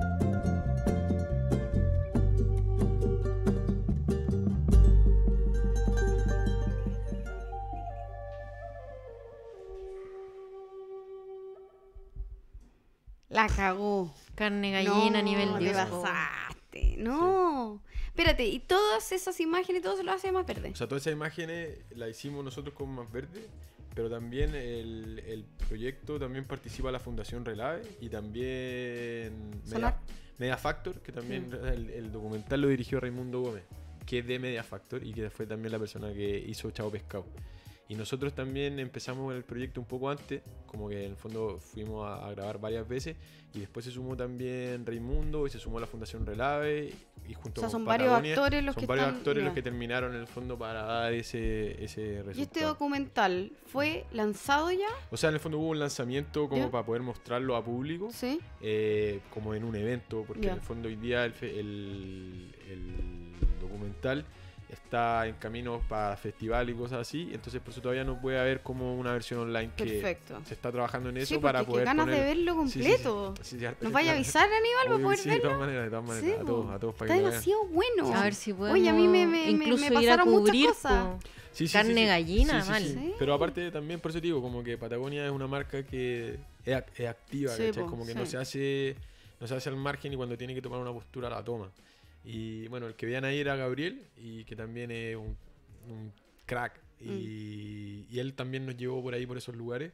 [SPEAKER 2] La cagó.
[SPEAKER 1] Carne gallina
[SPEAKER 2] no,
[SPEAKER 1] a nivel
[SPEAKER 2] te
[SPEAKER 1] Dios.
[SPEAKER 2] pasaste. No. Sí. Espérate, y todas esas imágenes, todo se lo hace más verde.
[SPEAKER 3] O sea, todas esas imágenes las hicimos nosotros con Más Verde, pero también el, el proyecto también participa la Fundación Relave y también Media, Media Factor, que también sí. el, el documental lo dirigió Raimundo Gómez, que es de Media Factor y que fue también la persona que hizo Chao Pescado. Y nosotros también empezamos el proyecto un poco antes, como que en el fondo fuimos a, a grabar varias veces y después se sumó también Raimundo y se sumó la Fundación Relave y junto
[SPEAKER 2] o sea,
[SPEAKER 3] con
[SPEAKER 2] son
[SPEAKER 3] Patagonia,
[SPEAKER 2] varios actores los
[SPEAKER 3] son
[SPEAKER 2] que
[SPEAKER 3] varios
[SPEAKER 2] están,
[SPEAKER 3] actores
[SPEAKER 2] ya.
[SPEAKER 3] los que terminaron en el fondo para dar ese, ese resultado.
[SPEAKER 2] ¿Y este documental fue lanzado ya?
[SPEAKER 3] O sea, en el fondo hubo un lanzamiento como
[SPEAKER 2] ¿Ya?
[SPEAKER 3] para poder mostrarlo a público,
[SPEAKER 2] ¿Sí?
[SPEAKER 3] eh, como en un evento, porque
[SPEAKER 2] ¿Ya?
[SPEAKER 3] en el fondo hoy día el, el, el documental está en camino para festival y cosas así, entonces por eso todavía no puede haber como una versión online que
[SPEAKER 2] Perfecto.
[SPEAKER 3] se está trabajando en eso
[SPEAKER 2] sí,
[SPEAKER 3] para poder
[SPEAKER 2] ganas
[SPEAKER 3] poner...
[SPEAKER 2] de verlo completo.
[SPEAKER 3] Sí, sí, sí. Sí, sí,
[SPEAKER 2] ¿Nos vaya a avisar, Aníbal, para poder
[SPEAKER 3] sí,
[SPEAKER 2] verlo?
[SPEAKER 3] de todas maneras, de todas maneras,
[SPEAKER 2] Sí,
[SPEAKER 3] a todos, a todos para
[SPEAKER 2] está
[SPEAKER 3] que lo
[SPEAKER 2] demasiado bueno.
[SPEAKER 1] A ver si podemos
[SPEAKER 2] Oye, a mí me, me,
[SPEAKER 1] incluso
[SPEAKER 2] me
[SPEAKER 1] ir a
[SPEAKER 2] pasaron
[SPEAKER 1] cubrir
[SPEAKER 2] muchas cosas.
[SPEAKER 3] Sí, sí,
[SPEAKER 1] carne
[SPEAKER 3] sí, sí.
[SPEAKER 1] gallina,
[SPEAKER 3] Sí, sí,
[SPEAKER 1] mal.
[SPEAKER 3] sí.
[SPEAKER 2] Sí.
[SPEAKER 3] Pero aparte también, por eso te digo, como que Patagonia es una marca que es, ac- es activa,
[SPEAKER 2] Sí,
[SPEAKER 3] ¿cachai?
[SPEAKER 2] po,
[SPEAKER 3] Como que
[SPEAKER 2] sí.
[SPEAKER 3] no se hace no se hace al margen y cuando tiene que tomar una postura la toma. Y bueno, el que vean ahí era Gabriel y que también es un, un crack y, mm. y él también nos llevó por ahí, por esos lugares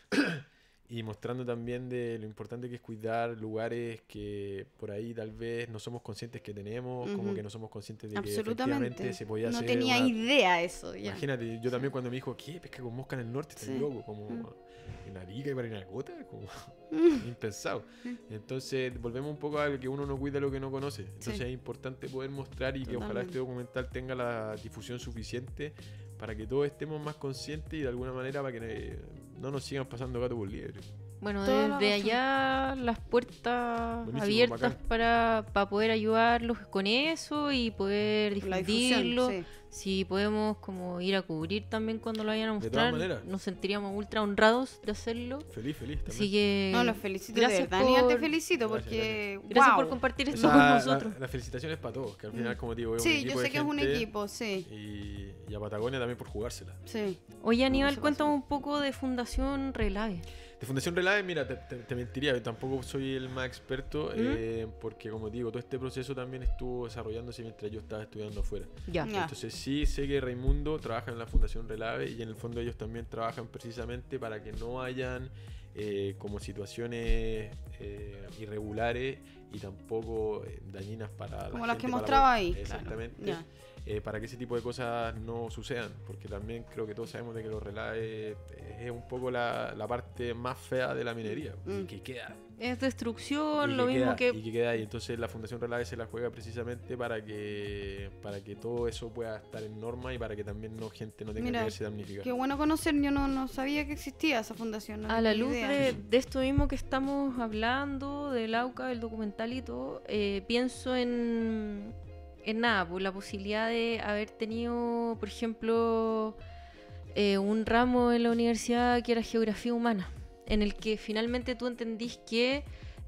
[SPEAKER 3] y mostrando también de lo importante que es cuidar lugares que por ahí tal vez no somos conscientes que tenemos, uh-huh. como que no somos conscientes de que efectivamente se podía
[SPEAKER 2] no
[SPEAKER 3] hacer.
[SPEAKER 2] No tenía
[SPEAKER 3] una...
[SPEAKER 2] idea eso. Ya.
[SPEAKER 3] Imagínate, yo también cuando me dijo, ¿qué? Pesca con mosca en el norte, estoy
[SPEAKER 2] sí.
[SPEAKER 3] loco, como mm. en Arica y Parinacota, como impensado. Entonces volvemos un poco a que uno no cuida lo que no conoce. Entonces sí. es importante poder mostrar y Totalmente. que ojalá este documental tenga la difusión suficiente para que todos estemos más conscientes y de alguna manera para que no nos sigan pasando gato por liebre.
[SPEAKER 1] Bueno, desde allá las puertas Buenísimo, abiertas para, para poder ayudarlos con eso y poder difundirlo. Difusión, sí. Si podemos como ir a cubrir también cuando lo vayan a mostrar, nos sentiríamos ultra honrados de hacerlo.
[SPEAKER 3] Feliz, feliz también.
[SPEAKER 1] Así que
[SPEAKER 2] no, los felicito
[SPEAKER 1] gracias
[SPEAKER 2] de verdad,
[SPEAKER 1] por...
[SPEAKER 2] Ni te felicito
[SPEAKER 3] gracias,
[SPEAKER 2] porque
[SPEAKER 3] gracias.
[SPEAKER 1] Gracias
[SPEAKER 2] wow.
[SPEAKER 1] por compartir esto
[SPEAKER 3] o sea,
[SPEAKER 1] con nosotros.
[SPEAKER 3] La, la felicitación es para todos, que al final, como digo, es
[SPEAKER 2] sí,
[SPEAKER 3] un equipo
[SPEAKER 2] yo sé
[SPEAKER 3] de
[SPEAKER 2] que
[SPEAKER 3] gente,
[SPEAKER 2] es un equipo, sí.
[SPEAKER 3] Y, y a Patagonia también por jugársela.
[SPEAKER 2] Sí.
[SPEAKER 1] Oye, Aníbal, cuéntame un poco de Fundación Relave.
[SPEAKER 3] De Fundación Relave, mira, te, te, te mentiría, yo tampoco soy el más experto, ¿Mm? eh, porque como digo, todo este proceso también estuvo desarrollándose mientras yo estaba estudiando afuera.
[SPEAKER 1] Ya.
[SPEAKER 3] Entonces sí sé que Raimundo trabaja en la Fundación Relave y en el fondo ellos también trabajan precisamente para que no hayan eh, como situaciones eh, irregulares y tampoco eh, dañinas para
[SPEAKER 2] como
[SPEAKER 3] la
[SPEAKER 2] las
[SPEAKER 3] gente,
[SPEAKER 2] que mostraba ahí.
[SPEAKER 3] Exactamente.
[SPEAKER 2] Claro.
[SPEAKER 3] Eh, para que ese tipo de cosas no sucedan, porque también creo que todos sabemos de que los relaves es un poco la, la parte más fea de la minería, mm. y que queda.
[SPEAKER 1] Es destrucción,
[SPEAKER 3] y
[SPEAKER 1] lo
[SPEAKER 3] que
[SPEAKER 1] mismo
[SPEAKER 3] queda,
[SPEAKER 1] que...
[SPEAKER 3] Y que queda ahí, entonces la Fundación Relave se la juega precisamente para que para que todo eso pueda estar en norma y para que también no gente no tenga
[SPEAKER 2] Mira,
[SPEAKER 3] que verse damnificada.
[SPEAKER 2] Qué bueno conocer, yo no, no sabía que existía esa fundación. No
[SPEAKER 1] a la luz de, de esto mismo que estamos hablando, del AUCA, del documental y todo, eh, pienso en... en nada, pues la posibilidad de haber tenido, por ejemplo, eh, un ramo en la universidad que era geografía humana, en el que finalmente tú entendís que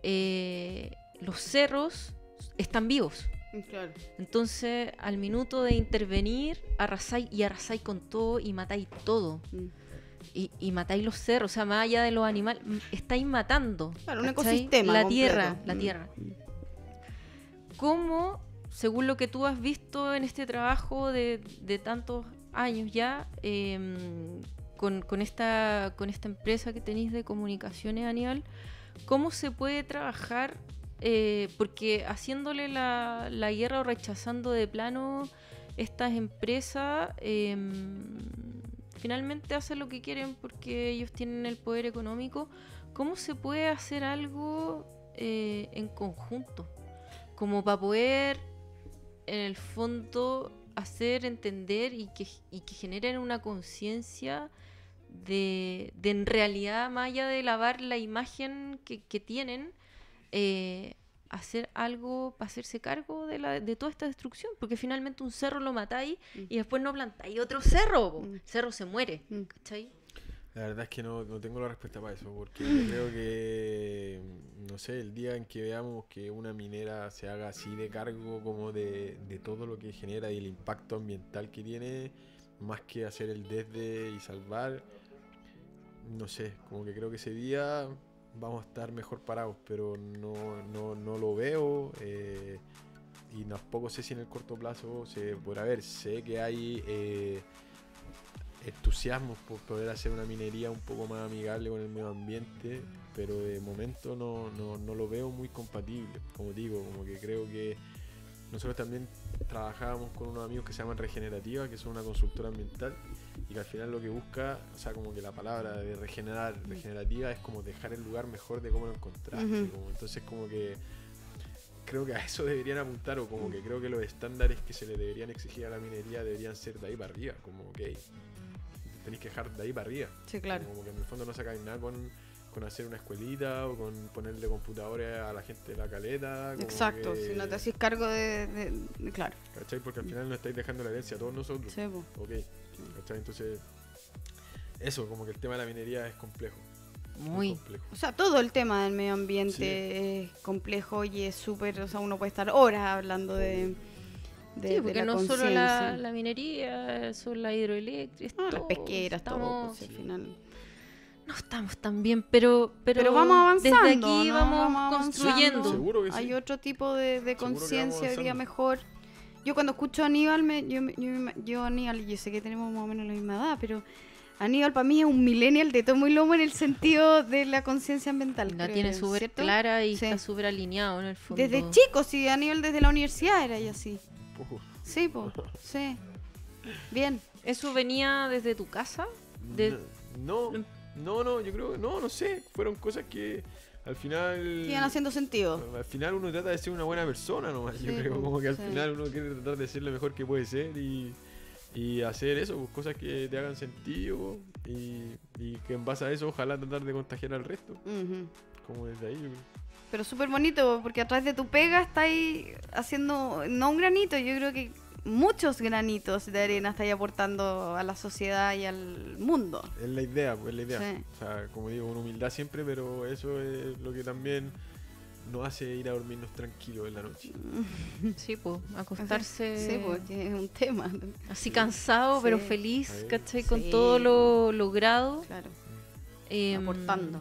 [SPEAKER 1] eh, los cerros están vivos.
[SPEAKER 2] Claro.
[SPEAKER 1] Entonces, al minuto de intervenir, arrasáis y arrasáis con todo y matáis todo. Mm. Y, y matáis los cerros, o sea, más allá de los animales, estáis matando.
[SPEAKER 2] Claro, un
[SPEAKER 1] ¿cachai?
[SPEAKER 2] ecosistema
[SPEAKER 1] La
[SPEAKER 2] completo.
[SPEAKER 1] tierra, la tierra. ¿Cómo según lo que tú has visto en este trabajo de, de tantos años ya, eh, con, con, esta, con esta empresa que tenéis de comunicaciones, Aníbal, ¿cómo se puede trabajar? Eh, porque haciéndole la, la guerra o rechazando de plano estas empresas, eh, finalmente hacen lo que quieren porque ellos tienen el poder económico. ¿Cómo se puede hacer algo eh, en conjunto? Como para poder, en el fondo, hacer entender y que, y que generen una conciencia de, de, en realidad, más allá de lavar la imagen que, que tienen, eh, hacer algo para hacerse cargo de, la, de toda esta destrucción. Porque finalmente un cerro lo matáis mm. y después no plantáis otro cerro. Mm. El cerro se muere, mm. ¿cachai?
[SPEAKER 3] La verdad es que no, no tengo la respuesta para eso, porque yo creo que, no sé, el día en que veamos que una minera se haga así de cargo como de, de todo lo que genera y el impacto ambiental que tiene, más que hacer el desde y salvar, no sé, como que creo que ese día vamos a estar mejor parados, pero no, no, no lo veo, eh, y tampoco sé si en el corto plazo se podrá ver. Sé que hay... Eh, entusiasmo por poder hacer una minería un poco más amigable con el medio ambiente, pero de momento no, no, no lo veo muy compatible. Como digo, como que creo que nosotros también trabajábamos con unos amigos que se llaman Regenerativa, que son una consultora ambiental, y que al final lo que busca, o sea, como que la palabra de regenerar, regenerativa, es como dejar el lugar mejor de cómo lo encontraste. Uh-huh. Como, entonces como que creo que a eso deberían apuntar, o como que creo que los estándares que se le deberían exigir a la minería deberían ser de ahí para arriba, como ok, tenéis que dejar de ahí para arriba.
[SPEAKER 2] Sí, claro.
[SPEAKER 3] Como que en el fondo no sacáis nada con, con hacer una escuelita o con ponerle computadores a la gente de la caleta. Como
[SPEAKER 2] exacto,
[SPEAKER 3] que...
[SPEAKER 2] si no te hacís cargo de, de, de... Claro.
[SPEAKER 3] ¿Cachai? Porque al final no estáis dejando la herencia a todos nosotros.
[SPEAKER 2] Sí, pues.
[SPEAKER 3] Ok. ¿Cachai? Entonces, eso, como que el tema de la minería es complejo.
[SPEAKER 2] Muy. Muy complejo. O sea, todo el tema del medio ambiente sí. es complejo y es súper... O sea, uno puede estar horas hablando de... De,
[SPEAKER 1] sí, porque no solo la, la minería, son la hidroeléctrica,
[SPEAKER 2] ah, las pesqueras, estamos, todo, pues, sí. al final.
[SPEAKER 1] No estamos tan bien, pero, pero,
[SPEAKER 2] pero vamos avanzando.
[SPEAKER 1] Desde aquí
[SPEAKER 2] ¿no?
[SPEAKER 1] vamos,
[SPEAKER 2] vamos
[SPEAKER 1] construyendo.
[SPEAKER 3] Seguro que sí.
[SPEAKER 2] Hay otro tipo de, de conciencia hoy día mejor. Yo cuando escucho a Aníbal, me, yo, yo, yo Aníbal, yo sé que tenemos más o menos la misma edad, pero Aníbal para mí es un millennial de tomo y lomo en el sentido de la conciencia ambiental.
[SPEAKER 1] La tiene súper clara y sí. está súper alineado en el fondo.
[SPEAKER 2] Desde chico, sí, Aníbal desde la universidad era ya así. Uh. Sí, pues, sí. Bien.
[SPEAKER 1] ¿Eso venía desde tu casa? De...
[SPEAKER 3] No, no, no, yo creo, no, no sé. Fueron cosas que al final...
[SPEAKER 2] iban haciendo sentido.
[SPEAKER 3] Al final uno trata de ser una buena persona nomás, sí, yo creo. Como que al sí. final uno quiere tratar de ser lo mejor que puede ser y, y hacer eso, pues, cosas que te hagan sentido y, y que en base a eso ojalá tratar de contagiar al resto. Uh-huh. Como desde ahí, yo creo.
[SPEAKER 2] Pero súper bonito, porque a través de tu pega estáis haciendo, no un granito, yo creo que muchos granitos de arena estáis aportando a la sociedad y al mundo.
[SPEAKER 3] Es la idea, pues es la idea. Sí. O sea, como digo, con humildad siempre, pero eso es lo que también nos hace ir a dormirnos tranquilos en la noche.
[SPEAKER 1] Sí, pues, acostarse...
[SPEAKER 2] Sí, pues, es un tema.
[SPEAKER 1] Así cansado, sí. pero feliz, ¿cachai? Sí. Con todo lo logrado.
[SPEAKER 2] Claro,
[SPEAKER 1] eh,
[SPEAKER 2] aportando.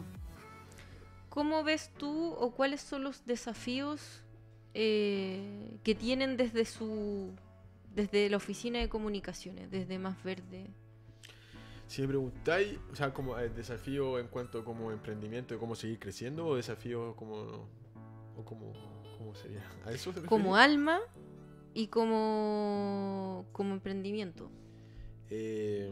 [SPEAKER 1] ¿Cómo ves tú o cuáles son los desafíos eh, que tienen desde su desde la oficina de comunicaciones, desde Más Verde?
[SPEAKER 3] Si me preguntáis, o sea, como el desafío en cuanto como emprendimiento de cómo seguir creciendo, o desafío como o como cómo sería, ¿a eso se refiere?
[SPEAKER 1] Como alma y como como emprendimiento.
[SPEAKER 3] Eh,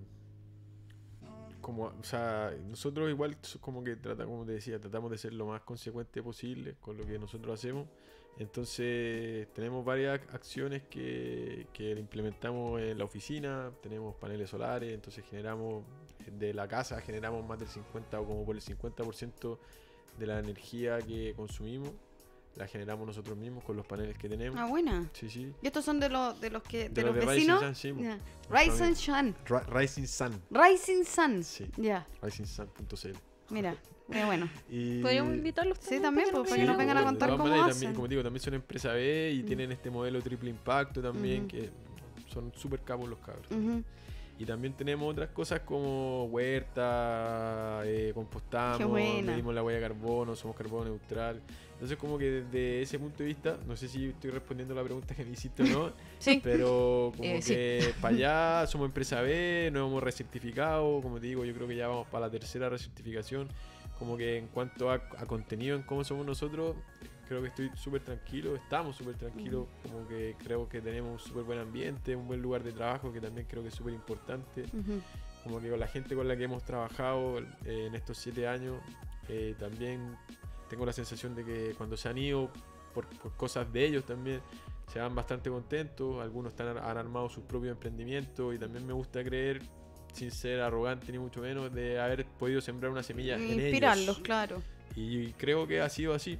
[SPEAKER 3] como, o sea, nosotros igual como que trata, como te decía, tratamos de ser lo más consecuente posible con lo que nosotros hacemos. Entonces tenemos varias acciones que, que implementamos en la oficina. Tenemos paneles solares, entonces generamos de la casa generamos más del cincuenta o como por el cincuenta por ciento de la energía que consumimos la generamos nosotros mismos con los paneles que tenemos.
[SPEAKER 2] Ah, buena.
[SPEAKER 3] Sí, sí.
[SPEAKER 2] ¿Y estos son de los de los que de,
[SPEAKER 3] de
[SPEAKER 2] los,
[SPEAKER 3] los de
[SPEAKER 2] vecinos?
[SPEAKER 3] Rising Sun, sí.
[SPEAKER 2] Yeah. Rising Sun.
[SPEAKER 3] Rising Sun.
[SPEAKER 2] Rising Sun.
[SPEAKER 3] Sí.
[SPEAKER 2] Ya. Yeah.
[SPEAKER 3] rising sun punto c l.
[SPEAKER 2] Mira, muy bueno.
[SPEAKER 3] Y...
[SPEAKER 1] podríamos invitarlos
[SPEAKER 2] también. Sí, también, pues, para que nos vengan a contar cómo
[SPEAKER 3] manera,
[SPEAKER 2] hacen.
[SPEAKER 3] También, como digo, también son empresa B y mm. tienen este modelo triple impacto también, mm. que son súper capos los cabros.
[SPEAKER 2] Mm-hmm.
[SPEAKER 3] Y también tenemos otras cosas como huerta, eh, compostamos,
[SPEAKER 2] Qué buena.
[SPEAKER 3] medimos la huella de carbono, somos carbono neutral. Entonces como que desde ese punto de vista, no sé si estoy respondiendo a la pregunta que me hiciste o no,
[SPEAKER 1] Sí.
[SPEAKER 3] pero como
[SPEAKER 1] Eh,
[SPEAKER 3] que
[SPEAKER 1] sí.
[SPEAKER 3] para allá somos empresa B, nos hemos recertificado, como te digo, yo creo que ya vamos para la tercera recertificación. Como que en cuanto a, a contenido, en cómo somos nosotros, creo que estoy súper tranquilo, estamos súper tranquilos, como que creo que tenemos un súper buen ambiente, un buen lugar de trabajo que también creo que es súper importante.
[SPEAKER 2] Ujú.
[SPEAKER 3] Como que con la gente con la que hemos trabajado eh, en estos siete años, eh, también tengo la sensación de que cuando se han ido por, por cosas de ellos también, se van bastante contentos, algunos están, han armado sus propios emprendimientos y también me gusta creer, sin ser arrogante ni mucho menos, de haber podido sembrar una semilla en ellos.
[SPEAKER 2] Inspirarlos, claro.
[SPEAKER 3] Y creo que ha sido así.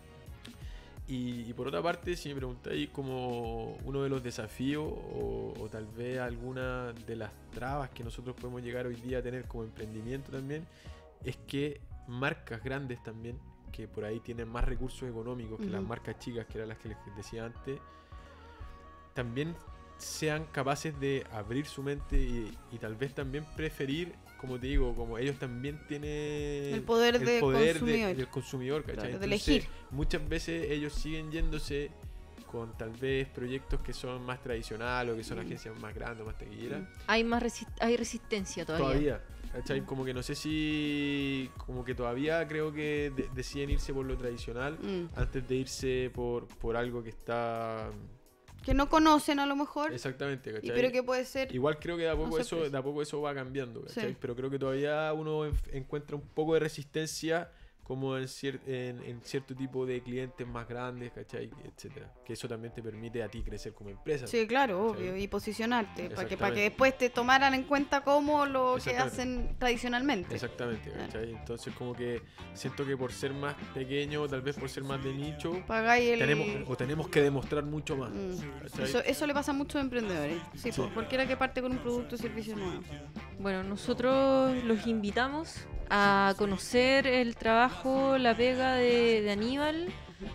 [SPEAKER 3] Y, y por otra parte, si me preguntáis como uno de los desafíos o, o tal vez alguna de las trabas que nosotros podemos llegar hoy día a tener como emprendimiento también, es que marcas grandes también, que por ahí tienen más recursos económicos que
[SPEAKER 2] Ujú.
[SPEAKER 3] las marcas chicas, que eran las que les decía antes, también sean capaces de abrir su mente y, y tal vez también preferir, como te digo, como ellos también tienen
[SPEAKER 2] El poder de consumidor.
[SPEAKER 3] del consumidor, ¿cachai?
[SPEAKER 2] Claro, de
[SPEAKER 3] Entonces,
[SPEAKER 2] elegir.
[SPEAKER 3] muchas veces ellos siguen yéndose con tal vez proyectos que son más tradicionales o que son
[SPEAKER 2] Mm.
[SPEAKER 3] agencias más grandes, más taquilleras.
[SPEAKER 1] Hay más resi- hay resistencia todavía.
[SPEAKER 3] Todavía, ¿cachai? Como que no sé si... Como que todavía creo que de- deciden irse por lo tradicional
[SPEAKER 2] Mm.
[SPEAKER 3] antes de irse por, por algo que está...
[SPEAKER 2] Que no conocen a lo mejor.
[SPEAKER 3] Exactamente,
[SPEAKER 2] Y
[SPEAKER 3] ¿cachai?
[SPEAKER 2] pero que puede ser.
[SPEAKER 3] Igual creo que de a poco,
[SPEAKER 2] una
[SPEAKER 3] eso,
[SPEAKER 2] sorpresa.
[SPEAKER 3] de a poco eso va cambiando, ¿cachai?
[SPEAKER 2] Sí.
[SPEAKER 3] Pero creo que todavía uno enf- encuentra un poco de resistencia como en, cier- en, en cierto tipo de clientes más grandes, ¿cachai? Etcétera. Que eso también te permite a ti crecer como empresa.
[SPEAKER 2] Sí, claro,
[SPEAKER 3] ¿cachai?
[SPEAKER 2] obvio. Y posicionarte. Para que, para que
[SPEAKER 3] Exactamente.
[SPEAKER 2] después te tomaran en cuenta como lo que
[SPEAKER 3] Exactamente.
[SPEAKER 2] hacen tradicionalmente.
[SPEAKER 3] Exactamente,
[SPEAKER 2] Claro.
[SPEAKER 3] ¿cachai? Entonces como que siento que por ser más pequeño, tal vez por ser más de nicho,
[SPEAKER 2] Pagáis el-
[SPEAKER 3] tenemos, o tenemos que demostrar mucho más.
[SPEAKER 2] Mm.
[SPEAKER 3] ¿cachai?
[SPEAKER 2] Eso, eso le pasa a muchos emprendedores. Sí,
[SPEAKER 3] Sí.
[SPEAKER 2] pues, cualquiera que parte con un producto o servicio nuevo.
[SPEAKER 1] Bueno, nosotros los invitamos a conocer el trabajo, la pega de, de Aníbal,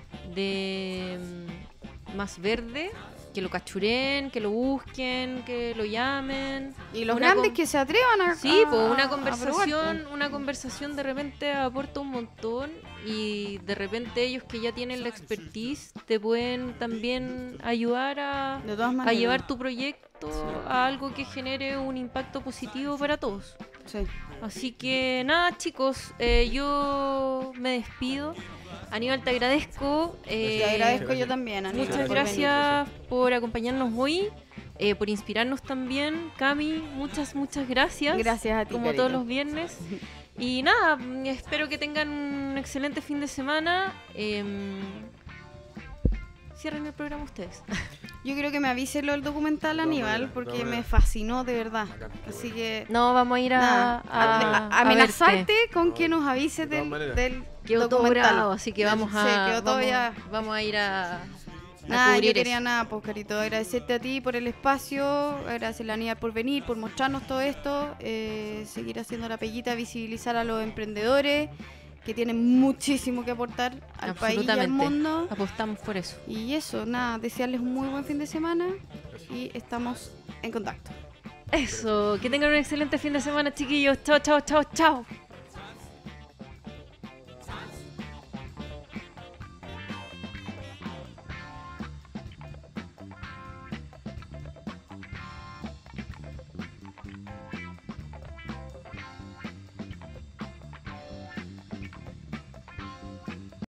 [SPEAKER 1] de mm, Más Verde, que lo cachuren, que lo busquen, que lo llamen.
[SPEAKER 2] Y los
[SPEAKER 1] Una
[SPEAKER 2] grandes
[SPEAKER 1] con-
[SPEAKER 2] que se atrevan a.
[SPEAKER 1] Sí,
[SPEAKER 2] a-
[SPEAKER 1] pues
[SPEAKER 2] a
[SPEAKER 1] una
[SPEAKER 2] probar,
[SPEAKER 1] conversación,
[SPEAKER 2] pues.
[SPEAKER 1] una conversación de repente aporta un montón y de repente ellos que ya tienen la expertise te pueden también ayudar a,
[SPEAKER 2] De todas
[SPEAKER 1] a
[SPEAKER 2] maneras.
[SPEAKER 1] llevar tu proyecto a algo que genere un impacto positivo para todos.
[SPEAKER 2] Sí.
[SPEAKER 1] Así que nada, chicos, eh, yo me despido. Aníbal, te agradezco. eh,
[SPEAKER 2] Te agradezco yo también, Aníbal,
[SPEAKER 1] Muchas
[SPEAKER 2] por
[SPEAKER 1] gracias por acompañarnos hoy, eh, por inspirarnos también. Cami, muchas, muchas gracias.
[SPEAKER 2] Gracias a ti,
[SPEAKER 1] Como
[SPEAKER 2] Carito.
[SPEAKER 1] todos los viernes. Y nada, mm, espero que tengan un excelente fin de semana. Em, cierren el programa ustedes.
[SPEAKER 2] Yo creo que me avise lo del documental,
[SPEAKER 1] De todas
[SPEAKER 2] Aníbal,
[SPEAKER 1] maneras, de
[SPEAKER 2] porque
[SPEAKER 1] todas
[SPEAKER 2] me
[SPEAKER 1] maneras.
[SPEAKER 2] fascinó de verdad. Así que.
[SPEAKER 1] No, vamos a ir a,
[SPEAKER 2] Nada,
[SPEAKER 1] a-
[SPEAKER 2] a-
[SPEAKER 1] a
[SPEAKER 2] amenazarte
[SPEAKER 1] verte.
[SPEAKER 2] con que nos avises
[SPEAKER 3] de todas
[SPEAKER 2] del,
[SPEAKER 3] maneras.
[SPEAKER 2] del
[SPEAKER 1] Quedó todo
[SPEAKER 2] documental.
[SPEAKER 1] grabado, así que vamos a,
[SPEAKER 2] Sí, quedó todo
[SPEAKER 1] vamos,
[SPEAKER 2] ya.
[SPEAKER 1] vamos a ir a, a
[SPEAKER 2] Nada, yo
[SPEAKER 1] cubrir
[SPEAKER 2] quería
[SPEAKER 1] eso.
[SPEAKER 2] nada, pues Carito, agradecerte a ti por el espacio, agradecerle a Aníbal por venir, por mostrarnos todo esto, eh, seguir haciendo la peguita, visibilizar a los emprendedores que tienen muchísimo que aportar al país y al
[SPEAKER 1] Absolutamente.
[SPEAKER 2] mundo.
[SPEAKER 1] Apostamos por eso.
[SPEAKER 2] Y eso, nada, desearles un muy buen fin de semana y estamos en contacto.
[SPEAKER 1] Eso, que tengan un excelente fin de semana, chiquillos. Chao, chao, chao, chao.